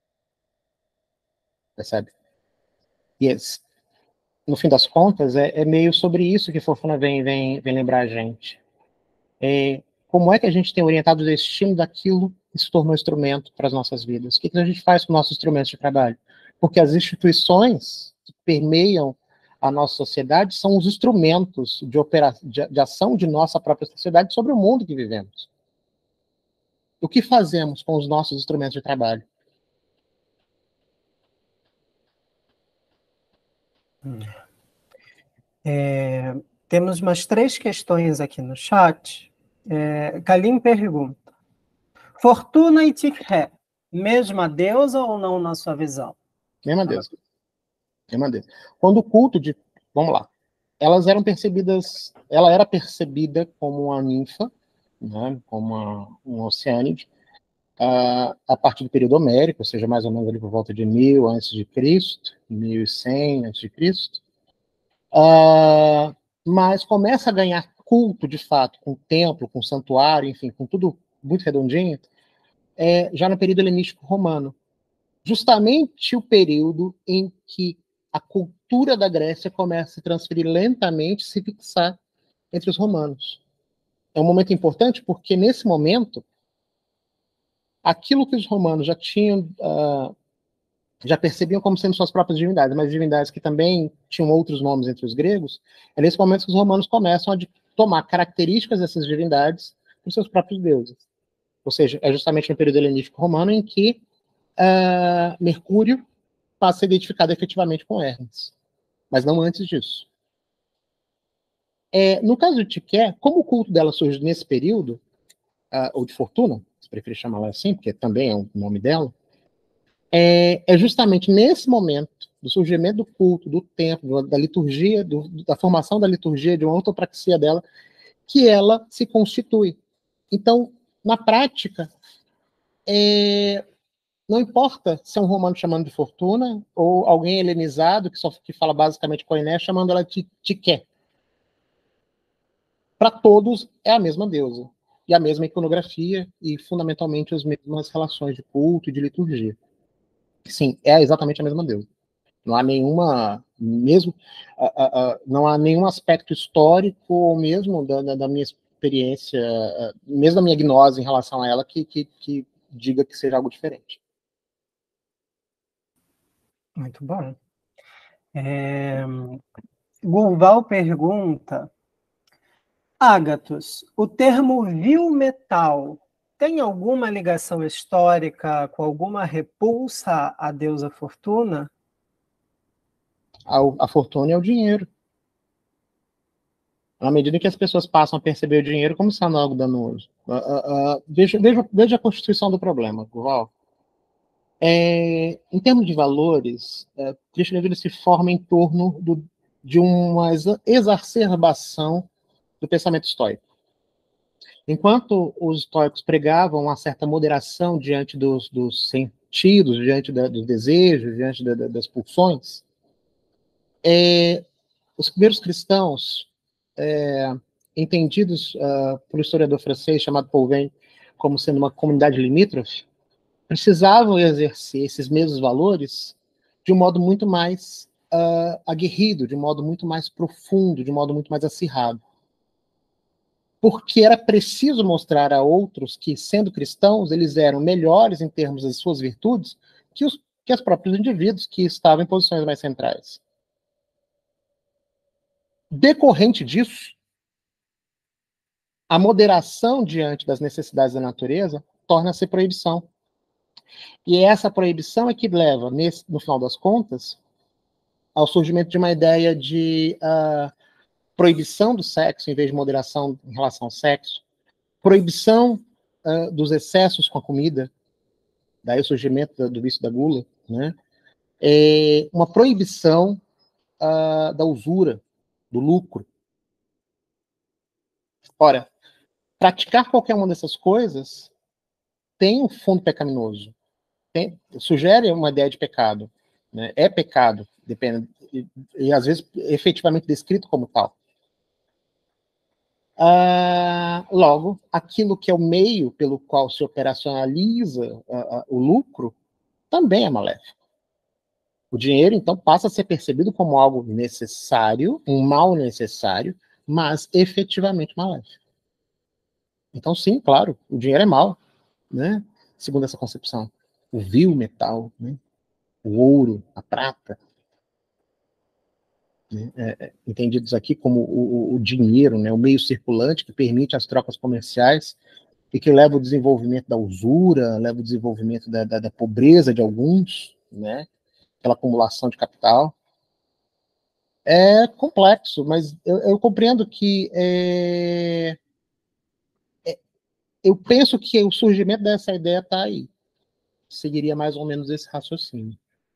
Percebe? E esse, no fim das contas, é, é meio sobre isso que Fortuna vem, vem, vem lembrar a gente. É, como é que a gente tem orientado o destino daquilo que se tornou instrumento para as nossas vidas? O que, que a gente faz com nossos instrumentos de trabalho? Porque as instituições que permeiam a nossa sociedade são os instrumentos de, opera, de, de ação de nossa própria sociedade sobre o mundo que vivemos. O que fazemos com os nossos instrumentos de trabalho? É, temos umas três questões aqui no chat. É, Kalim pergunta: Fortuna e Tikhe, mesma deusa ou não na sua visão? Mesma deusa. Mesma deusa. Quando o culto de... Vamos lá. Elas eram percebidas... Ela era percebida como uma ninfa, né, como uma, um oceânide, a, a partir do período homérico, ou seja, mais ou menos ali por volta de mil antes de Cristo, mil e cem antes de Cristo. Uh, mas começa a ganhar culto, de fato, com templo, com santuário, enfim, com tudo muito redondinho, é, já no período helenístico romano. Justamente o período em que a cultura da Grécia começa a se transferir lentamente, se fixar entre os romanos. É um momento importante porque, nesse momento, aquilo que os romanos já tinham, uh, já percebiam como sendo suas próprias divindades, mas divindades que também tinham outros nomes entre os gregos, é nesse momento que os romanos começam a tomar características dessas divindades para os seus próprios deuses. Ou seja, é justamente no período helenístico romano em que uh, Mercúrio passa a ser identificado efetivamente com Hermes, mas não antes disso. É, no caso de Tiqué, como o culto dela surge nesse período, uh, ou de Fortuna, se preferir chamá-la assim, porque também é o nome dela, é, é justamente nesse momento do surgimento do culto, do templo, da liturgia, do, da formação da liturgia, de uma ortopraxia dela, que ela se constitui. Então, na prática, é, não importa se é um romano chamando de Fortuna, ou alguém helenizado, que, só, que fala basicamente Koiné, chamando ela de Tiqué. Para todos, é a mesma deusa. E a mesma iconografia, e fundamentalmente as mesmas relações de culto e de liturgia. Sim, é exatamente a mesma deusa. Não há nenhuma, mesmo, uh, uh, uh, não há nenhum aspecto histórico, ou mesmo da, da, da minha experiência, mesmo a minha gnose em relação a ela, que, que, que diga que seja algo diferente. Muito bom. É... Gurval pergunta: Ágatos, o termo vil metal tem alguma ligação histórica com alguma repulsa à deusa Fortuna? A, a fortuna é o dinheiro. À medida que as pessoas passam a perceber o dinheiro como sendo algo danoso. Uh, uh, uh, veja, veja, veja a constituição do problema, Gurval. É, em termos de valores, é, o cristianismo se forma em torno do, de uma exacerbação do pensamento estoico. Enquanto os estoicos pregavam uma certa moderação diante dos, dos sentidos, diante da, dos desejos, diante da, da, das pulsões, é, os primeiros cristãos, é, entendidos uh, por um historiador francês chamado Paul Venn como sendo uma comunidade limítrofe, precisavam exercer esses mesmos valores de um modo muito mais uh, aguerrido, de um modo muito mais profundo, de um modo muito mais acirrado. Porque era preciso mostrar a outros que, sendo cristãos, eles eram melhores em termos das suas virtudes que os, que os próprios indivíduos que estavam em posições mais centrais. Decorrente disso, a moderação diante das necessidades da natureza torna-se proibição. E essa proibição é que leva, nesse, no final das contas, ao surgimento de uma ideia de uh, proibição do sexo em vez de moderação em relação ao sexo, proibição uh, dos excessos com a comida, daí o surgimento do, do vício da gula, né? É uma proibição uh, da usura, do lucro. Ora, praticar qualquer uma dessas coisas tem um fundo pecaminoso. Tem, sugere uma ideia de pecado, né? É pecado, depende, e, e às vezes efetivamente descrito como tal. Ah, logo, aquilo que é o meio pelo qual se operacionaliza ah, ah, o lucro também é maléfico. O dinheiro, então, passa a ser percebido como algo necessário, um mal necessário, mas efetivamente maléfico. Então, sim, claro, o dinheiro é mal, né? Segundo essa concepção. O vil metal, né? O ouro, a prata, né? É, é, entendidos aqui como o, o, o dinheiro, né? O meio circulante que permite as trocas comerciais e que leva o desenvolvimento da usura, leva o desenvolvimento da, da, da pobreza de alguns, né? Aquela acumulação de capital. É complexo, mas eu, eu compreendo que é, é, eu penso que o surgimento dessa ideia está aí. Seguiria mais ou menos esse raciocínio.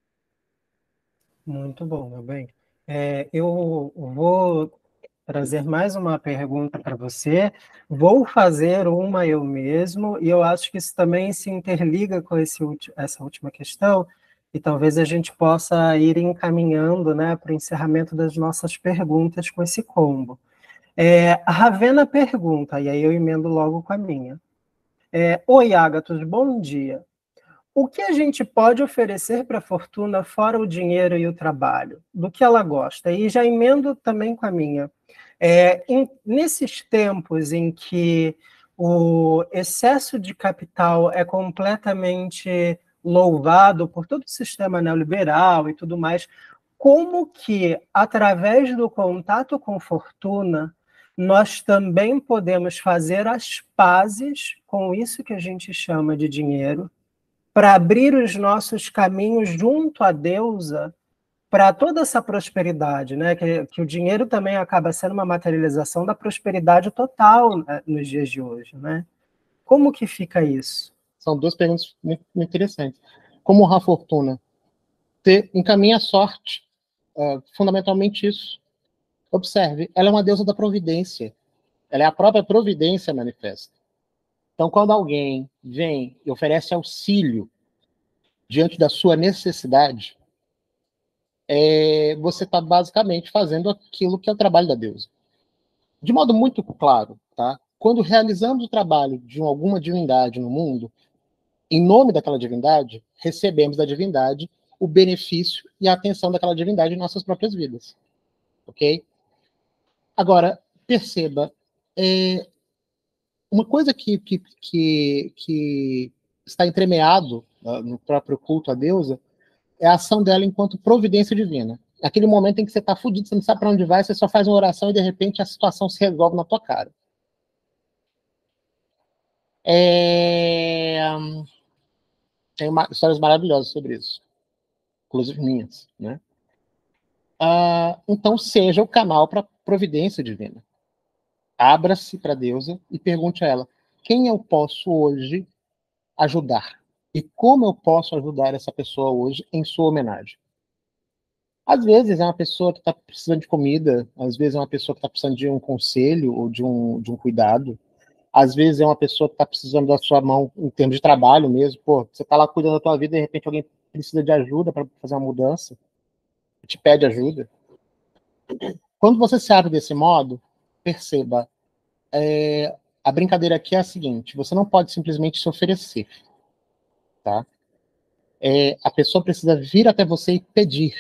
Muito bom, meu bem. É, eu vou trazer mais uma pergunta para você. Vou fazer uma eu mesmo, e eu acho que isso também se interliga com esse, essa última questão, e talvez a gente possa ir encaminhando, né, para o encerramento das nossas perguntas com esse combo. É, a Ravena pergunta, e aí eu emendo logo com a minha. É, Oi, Ágatos, bom dia. O que a gente pode oferecer para a Fortuna fora o dinheiro e o trabalho? Do que ela gosta? E já emendo também com a minha. É, em, nesses tempos em que o excesso de capital é completamente louvado por todo o sistema neoliberal e tudo mais, como que, através do contato com Fortuna, nós também podemos fazer as pazes com isso que a gente chama de dinheiro, para abrir os nossos caminhos junto à deusa para toda essa prosperidade, né? Que, que o dinheiro também acaba sendo uma materialização da prosperidade total, né, nos dias de hoje, né? Como que fica isso? São duas perguntas muito, muito interessantes. Como honrar a fortuna? Você encaminha a sorte, uh, fundamentalmente isso. Observe, ela é uma deusa da providência. Ela é a própria providência manifesta. Então, quando alguém vem e oferece auxílio diante da sua necessidade, é, você está basicamente fazendo aquilo que é o trabalho da deusa. De modo muito claro, tá? Quando realizamos o trabalho de alguma divindade no mundo, em nome daquela divindade, recebemos da divindade o benefício e a atenção daquela divindade em nossas próprias vidas. Ok? Agora, perceba, é, uma coisa que, que, que, que está entremeado uh, no próprio culto à deusa é a ação dela enquanto providência divina. Aquele momento em que você está fudido, você não sabe para onde vai, você só faz uma oração e de repente a situação se resolve na tua cara. É... Tem uma, histórias maravilhosas sobre isso, inclusive minhas, né? Ah, então seja o canal para providência divina. Abra-se para a deusa e pergunte a ela: quem eu posso hoje ajudar? E como eu posso ajudar essa pessoa hoje em sua homenagem? Às vezes é uma pessoa que está precisando de comida, às vezes é uma pessoa que está precisando de um conselho ou de um, de um cuidado, às vezes é uma pessoa que está precisando da sua mão em termos de trabalho mesmo. Pô, você está lá cuidando da tua vida e de repente alguém precisa de ajuda para fazer uma mudança, te pede ajuda. Quando você se abre desse modo, perceba, é, a brincadeira aqui é a seguinte: você não pode simplesmente se oferecer, tá? É, a pessoa precisa vir até você e pedir.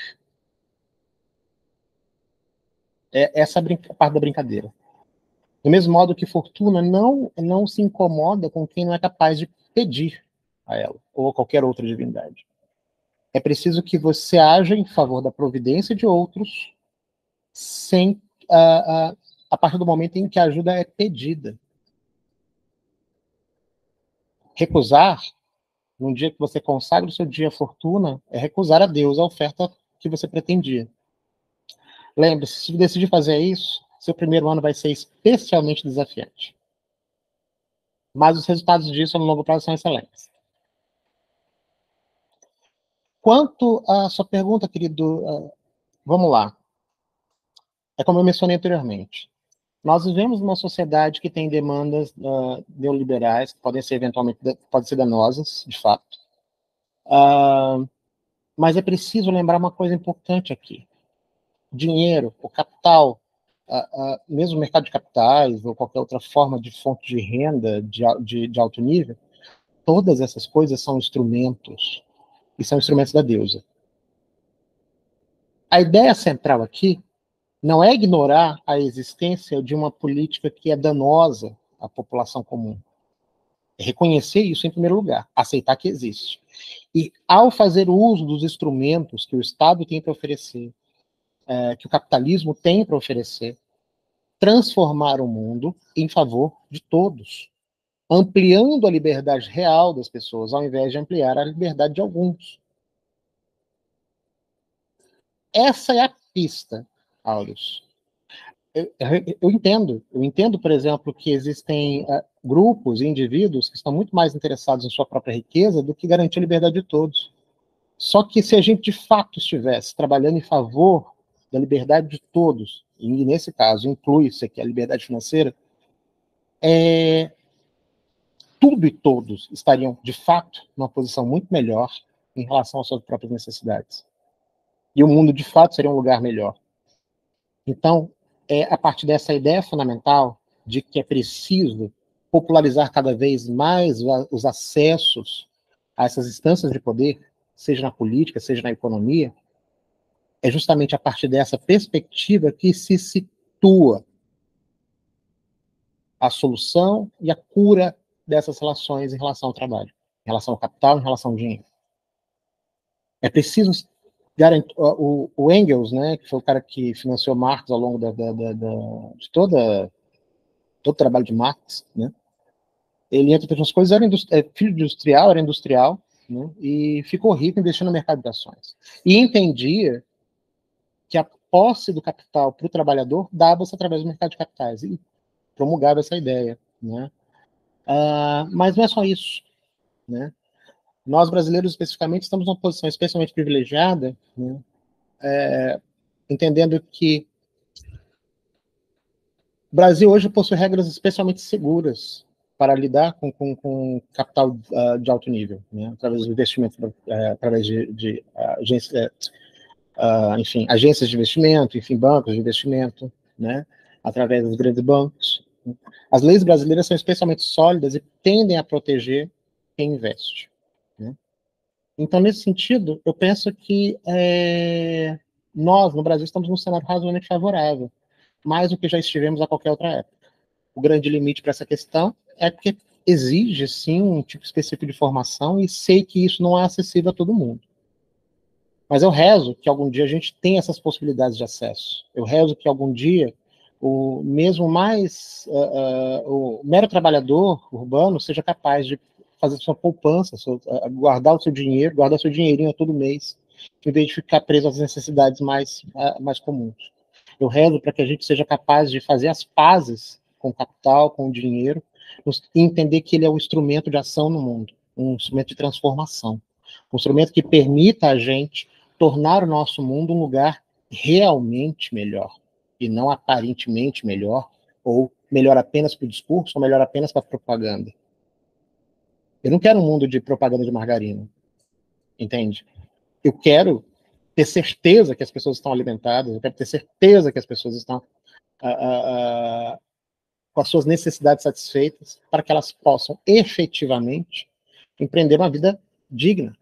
É essa é a parte da brincadeira. Do mesmo modo que fortuna não, não se incomoda com quem não é capaz de pedir a ela, ou a qualquer outra divindade. É preciso que você haja em favor da providência de outros, sem a, a, a partir do momento em que a ajuda é pedida. Recusar, num dia que você consagra o seu dia à fortuna, é recusar a Deus a oferta que você pretendia. Lembre-se, se decidir fazer isso, seu primeiro ano vai ser especialmente desafiante. Mas os resultados disso, no longo prazo, são excelentes. Quanto à sua pergunta, querido, uh, vamos lá. É como eu mencionei anteriormente. Nós vivemos numa sociedade que tem demandas uh, neoliberais, que podem ser eventualmente podem ser danosas, de fato. Uh, mas é preciso lembrar uma coisa importante aqui. Dinheiro, o capital, uh, uh, mesmo o mercado de capitais ou qualquer outra forma de fonte de renda de, de, de alto nível, todas essas coisas são instrumentos, e são instrumentos da deusa. A ideia central aqui não é ignorar a existência de uma política que é danosa à população comum. É reconhecer isso em primeiro lugar, aceitar que existe. E, ao fazer uso dos instrumentos que o Estado tem para oferecer, é, que o capitalismo tem para oferecer, transformar o mundo em favor de todos, ampliando a liberdade real das pessoas, ao invés de ampliar a liberdade de alguns. Essa é a pista, Aureus. Eu, eu, eu entendo, eu entendo, por exemplo, que existem uh, grupos e indivíduos que estão muito mais interessados em sua própria riqueza do que garantir a liberdade de todos. Só que se a gente de fato estivesse trabalhando em favor da liberdade de todos, e nesse caso inclui-se aqui a liberdade financeira, é, tudo e todos estariam de fato numa posição muito melhor em relação às suas próprias necessidades. E o mundo de fato seria um lugar melhor. Então, é a partir dessa ideia fundamental de que é preciso popularizar cada vez mais os acessos a essas instâncias de poder, seja na política, seja na economia, é justamente a partir dessa perspectiva que se situa a solução e a cura dessas relações em relação ao trabalho, em relação ao capital, em relação ao dinheiro. É preciso garantir, o, o Engels, né, que foi o cara que financiou Marx ao longo da, da, da, da, de toda, todo o trabalho de Marx, né, ele, entre outras coisas, era é, filho de industrial, era industrial, né, e ficou rico investindo no mercado de ações. E entendia que a posse do capital para o trabalhador dava-se através do mercado de capitais, e promulgava essa ideia, né. Ah, mas não é só isso, né. Nós, brasileiros, especificamente, estamos numa posição especialmente privilegiada, né, é, entendendo que o Brasil hoje possui regras especialmente seguras para lidar com, com, com capital uh, de alto nível, né, através do investimento, uh, através de, de uh, agências, uh, enfim, agências de investimento, enfim, bancos de investimento, né, através dos grandes bancos. As leis brasileiras são especialmente sólidas e tendem a proteger quem investe, né? Então, nesse sentido, eu penso que é, nós, no Brasil, estamos num cenário razoavelmente favorável, mais do que já estivemos a qualquer outra época. O grande limite para essa questão é porque exige, sim, um tipo específico de formação e sei que isso não é acessível a todo mundo. Mas eu rezo que algum dia a gente tenha essas possibilidades de acesso. Eu rezo que algum dia o mesmo mais uh, uh, o mero trabalhador urbano seja capaz de fazer sua poupança, sua, uh, guardar o seu dinheiro, guardar seu dinheirinho todo mês, em vez de ficar preso às necessidades mais, uh, mais comuns. Eu rezo para que a gente seja capaz de fazer as pazes com o capital, com o dinheiro, e entender que ele é um instrumento de ação no mundo, um instrumento de transformação, um instrumento que permita a gente tornar o nosso mundo um lugar realmente melhor, e não aparentemente melhor, ou melhor apenas para o discurso, ou melhor apenas para a propaganda. Eu não quero um mundo de propaganda de margarina, entende? Eu quero ter certeza que as pessoas estão alimentadas, eu quero ter certeza que as pessoas estão uh, uh, uh, com as suas necessidades satisfeitas, para que elas possam efetivamente empreender uma vida digna.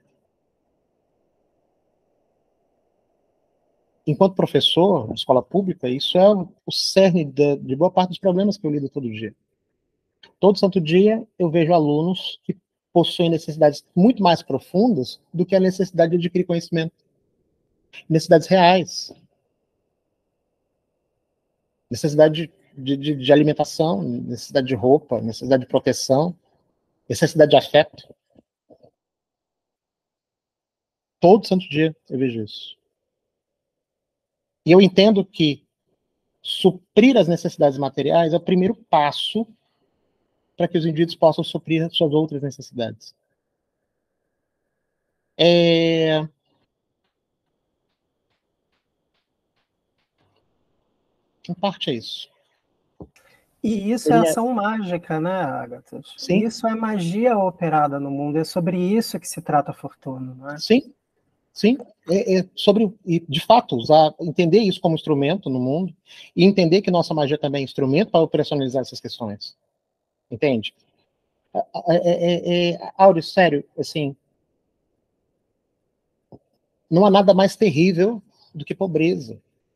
Enquanto professor de escola pública, isso é o cerne de, de boa parte dos problemas que eu lido todo dia. Todo santo dia eu vejo alunos que possuem necessidades muito mais profundas do que a necessidade de adquirir conhecimento. Necessidades reais. Necessidade de, de, de alimentação, necessidade de roupa, necessidade de proteção, necessidade de afeto. Todo santo dia eu vejo isso. E eu entendo que suprir as necessidades materiais é o primeiro passo para que os indivíduos possam suprir as suas outras necessidades. É... Em parte é isso. E isso é Ele é... ação mágica, né, Ágatas? Sim. Isso é magia operada no mundo, é sobre isso que se trata a fortuna, não é? Sim, sim. É, é sobre, e de fato, usar, entender isso como instrumento no mundo, e entender que nossa magia também é instrumento para operacionalizar essas questões. Entende? É, é, é, é, Áureo, sério, assim, não há nada mais terrível do que pobreza.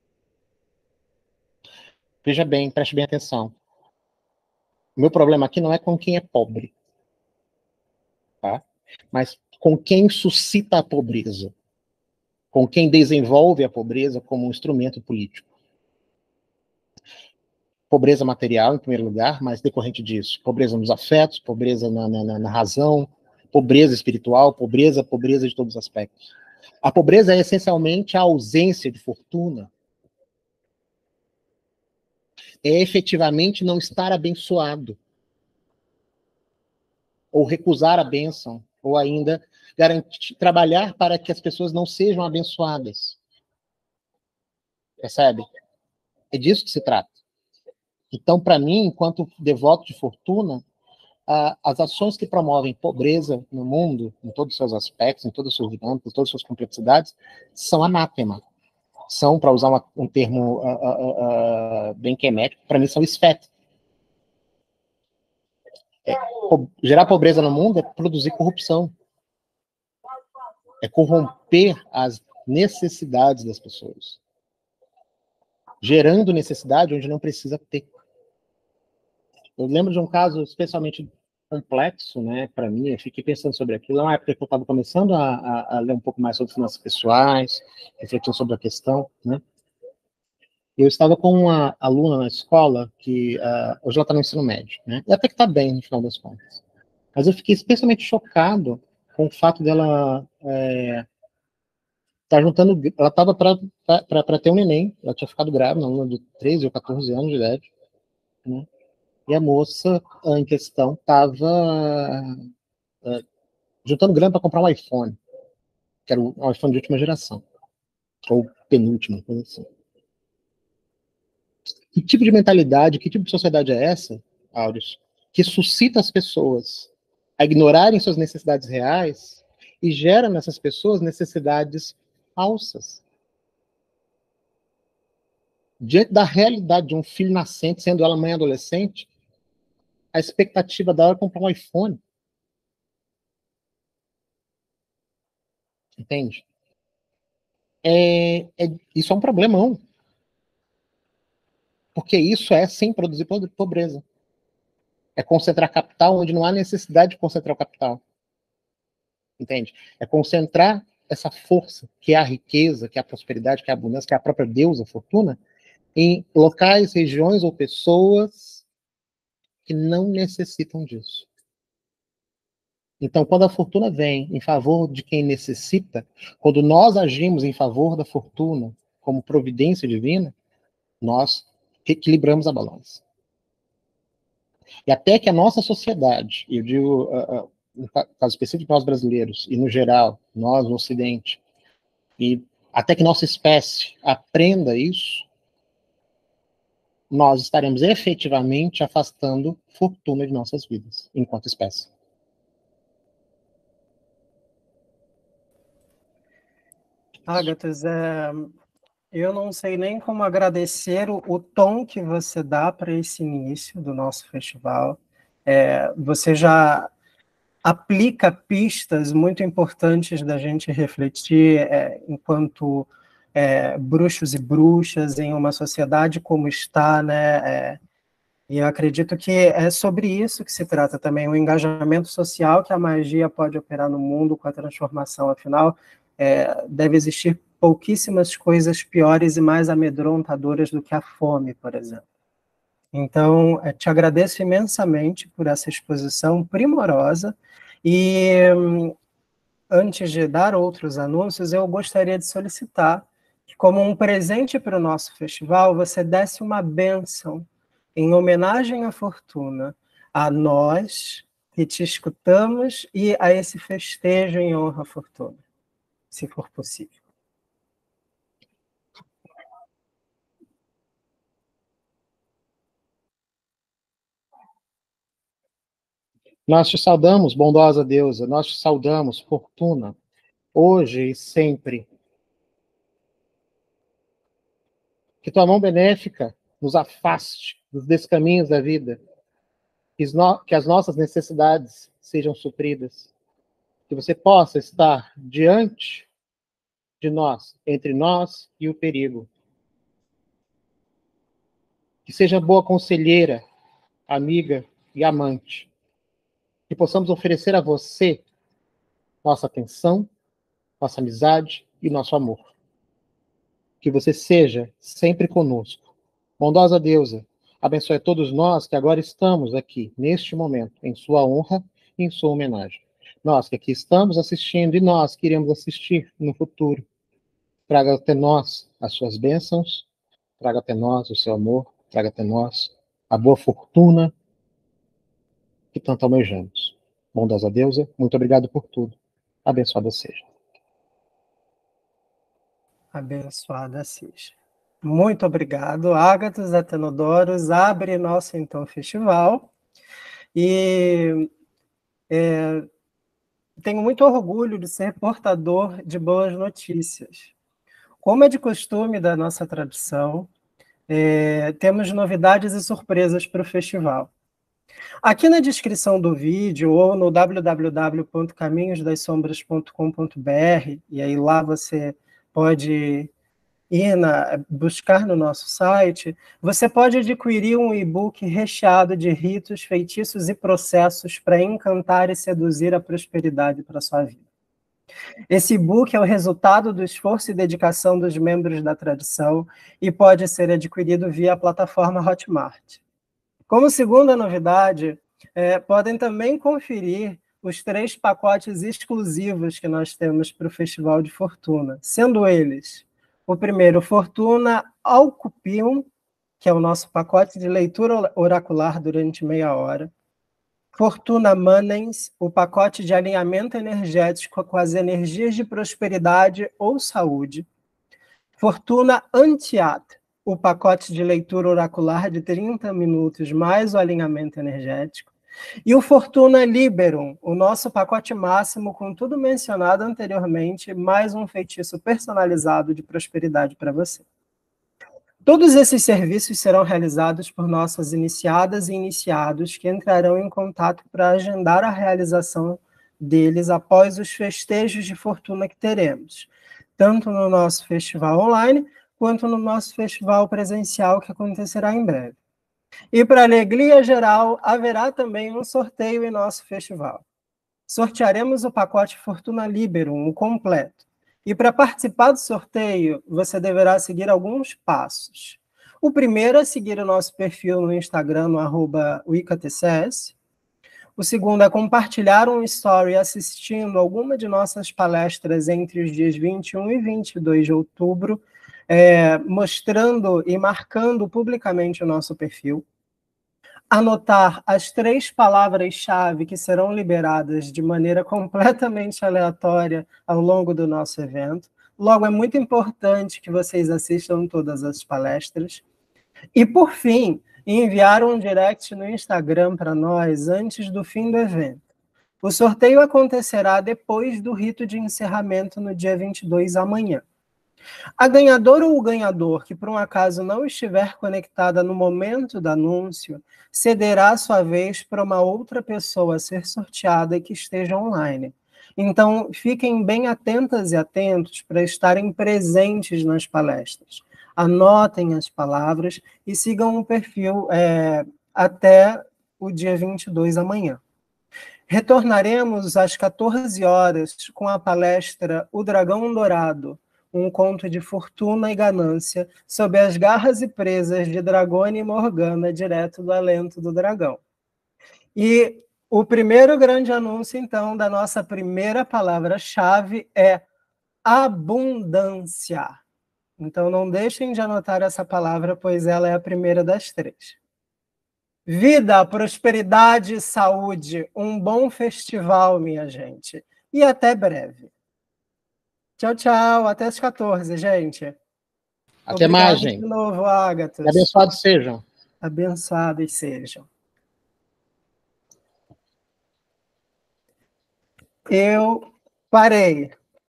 Veja bem, preste bem atenção. O meu problema aqui não é com quem é pobre, tá? Mas com quem suscita a pobreza, com quem desenvolve a pobreza como um instrumento político. Pobreza material, em primeiro lugar, mas decorrente disso, pobreza nos afetos, pobreza na, na, na razão, pobreza espiritual, pobreza, pobreza de todos os aspectos. A pobreza é essencialmente a ausência de fortuna. É efetivamente não estar abençoado, ou recusar a bênção, ou ainda garantir, trabalhar para que as pessoas não sejam abençoadas. Percebe? É disso que se trata. Então, para mim, enquanto devoto de fortuna, a, as ações que promovem pobreza no mundo, em todos os seus aspectos, em todas as suas dinâmicas, todas as suas complexidades, são anátema. São, para usar uma, um termo uh, uh, uh, bem quemético, para mim são esfete. É, po gerar pobreza no mundo é produzir corrupção. É corromper as necessidades das pessoas. Gerando necessidade onde não precisa ter. Eu lembro de um caso especialmente complexo, né, para mim, eu fiquei pensando sobre aquilo, na época que eu estava começando a, a, a ler um pouco mais sobre finanças pessoais, refletindo sobre a questão, né. Eu estava com uma aluna na escola, que uh, hoje ela está no ensino médio, né, e até que está bem, no final das contas. Mas eu fiquei especialmente chocado com o fato dela é, tá juntando, ela estava para ter um neném, ela tinha ficado grávida, uma aluna de treze ou quatorze anos de idade, né, e a moça em questão estava uh, juntando grana para comprar um iPhone, que era um iPhone de última geração, ou penúltima, coisa assim. Que tipo de mentalidade, que tipo de sociedade é essa, Áureos, que suscita as pessoas a ignorarem suas necessidades reais e gera nessas pessoas necessidades falsas? Diante da realidade de um filho nascente, sendo ela mãe adolescente, a expectativa dela é comprar um iPhone. Entende? É, é, isso é um problemão. Porque isso é, sim, produzir pobreza. É concentrar capital onde não há necessidade de concentrar o capital. Entende? É concentrar essa força, que é a riqueza, que é a prosperidade, que é a abundância, que é a própria deusa, a fortuna, em locais, regiões ou pessoas que não necessitam disso. Então, quando a fortuna vem em favor de quem necessita, quando nós agimos em favor da fortuna como providência divina, nós equilibramos a balança. E até que a nossa sociedade, e eu digo, uh, uh, no caso específico nós brasileiros, e no geral, nós no Ocidente, e até que nossa espécie aprenda isso, nós estaremos efetivamente afastando fortuna de nossas vidas, enquanto espécie. Agathos, é, eu não sei nem como agradecer o, o tom que você dá para esse início do nosso festival. É, você já aplica pistas muito importantes da gente refletir é, enquanto é, bruxos e bruxas em uma sociedade como está, né? É, e eu acredito que é sobre isso que se trata também, o engajamento social que a magia pode operar no mundo com a transformação. Afinal, é, deve existir pouquíssimas coisas piores e mais amedrontadoras do que a fome, por exemplo. Então, te agradeço imensamente por essa exposição primorosa e, antes de dar outros anúncios, eu gostaria de solicitar que, como um presente para o nosso festival, você desse uma bênção em homenagem à fortuna, a nós que te escutamos e a esse festejo em honra à fortuna, se for possível. Nós te saudamos, bondosa deusa, nós te saudamos, fortuna, hoje e sempre. Que tua mão benéfica nos afaste dos descaminhos da vida, que as nossas necessidades sejam supridas, que você possa estar diante de nós, entre nós e o perigo. Que seja boa conselheira, amiga e amante. Que possamos oferecer a você nossa atenção, nossa amizade e nosso amor. Que você seja sempre conosco. Bondosa deusa, abençoe a todos nós que agora estamos aqui, neste momento, em sua honra e em sua homenagem. Nós que aqui estamos assistindo e nós que iremos assistir no futuro. Traga até nós as suas bênçãos, traga até nós o seu amor, traga até nós a boa fortuna que tanto almejamos. Bondosa deusa, muito obrigado por tudo. Abençoada seja. Abençoada seja. Muito obrigado, Ágathos Atenodorus. Abre nosso, então, festival. E é, tenho muito orgulho de ser portador de boas notícias. Como é de costume da nossa tradição, é, temos novidades e surpresas para o festival. Aqui na descrição do vídeo ou no w w w ponto caminhos das sombras ponto com ponto b r, e aí lá você pode ir na, buscar no nosso site, você pode adquirir um e-book recheado de ritos, feitiços e processos para encantar e seduzir a prosperidade para a sua vida. Esse e-book é o resultado do esforço e dedicação dos membros da tradição e pode ser adquirido via a plataforma Hotmart. Como segunda novidade, é, podem também conferir os três pacotes exclusivos que nós temos para o Festival de Fortuna, sendo eles o primeiro, Fortuna Alcupium, que é o nosso pacote de leitura oracular durante meia hora. Fortuna Manens, o pacote de alinhamento energético com as energias de prosperidade ou saúde. Fortuna Antiat, o pacote de leitura oracular de trinta minutos, mais o alinhamento energético. E o Fortuna Liberum, o nosso pacote máximo com tudo mencionado anteriormente, mais um feitiço personalizado de prosperidade para você. Todos esses serviços serão realizados por nossas iniciadas e iniciados que entrarão em contato para agendar a realização deles após os festejos de fortuna que teremos, tanto no nosso festival online, quanto no nosso festival presencial que acontecerá em breve. E, para alegria geral, haverá também um sorteio em nosso festival. Sortearemos o pacote Fortuna Liberum, o completo. E, para participar do sorteio, você deverá seguir alguns passos. O primeiro é seguir o nosso perfil no Instagram, no arroba wicatcs. O segundo é compartilhar um story assistindo alguma de nossas palestras entre os dias vinte e um e vinte e dois de outubro, é, mostrando e marcando publicamente o nosso perfil. Anotar as três palavras-chave que serão liberadas de maneira completamente aleatória ao longo do nosso evento. Logo, é muito importante que vocês assistam todas as palestras. E, por fim, enviar um direct no Instagram para nós antes do fim do evento. O sorteio acontecerá depois do rito de encerramento no dia vinte e dois, amanhã. A ganhadora ou o ganhador que, por um acaso, não estiver conectada no momento do anúncio, cederá a sua vez para uma outra pessoa a ser sorteada e que esteja online. Então, fiquem bem atentas e atentos para estarem presentes nas palestras. Anotem as palavras e sigam o perfil é, até o dia vinte e dois, amanhã. Retornaremos às quatorze horas com a palestra O Dragão Dourado, um conto de fortuna e ganância, sob as garras e presas de Dragone e Morgana, direto do Alento do Dragão. E o primeiro grande anúncio, então, da nossa primeira palavra-chave é abundância. Então, não deixem de anotar essa palavra, pois ela é a primeira das três. Vida, prosperidade e saúde. Um bom festival, minha gente. E até breve. Tchau, tchau. Até as quatorze, gente. Até Obrigado mais, gente. de novo, Ágatas. Abençoados sejam. Abençoados sejam. Eu parei.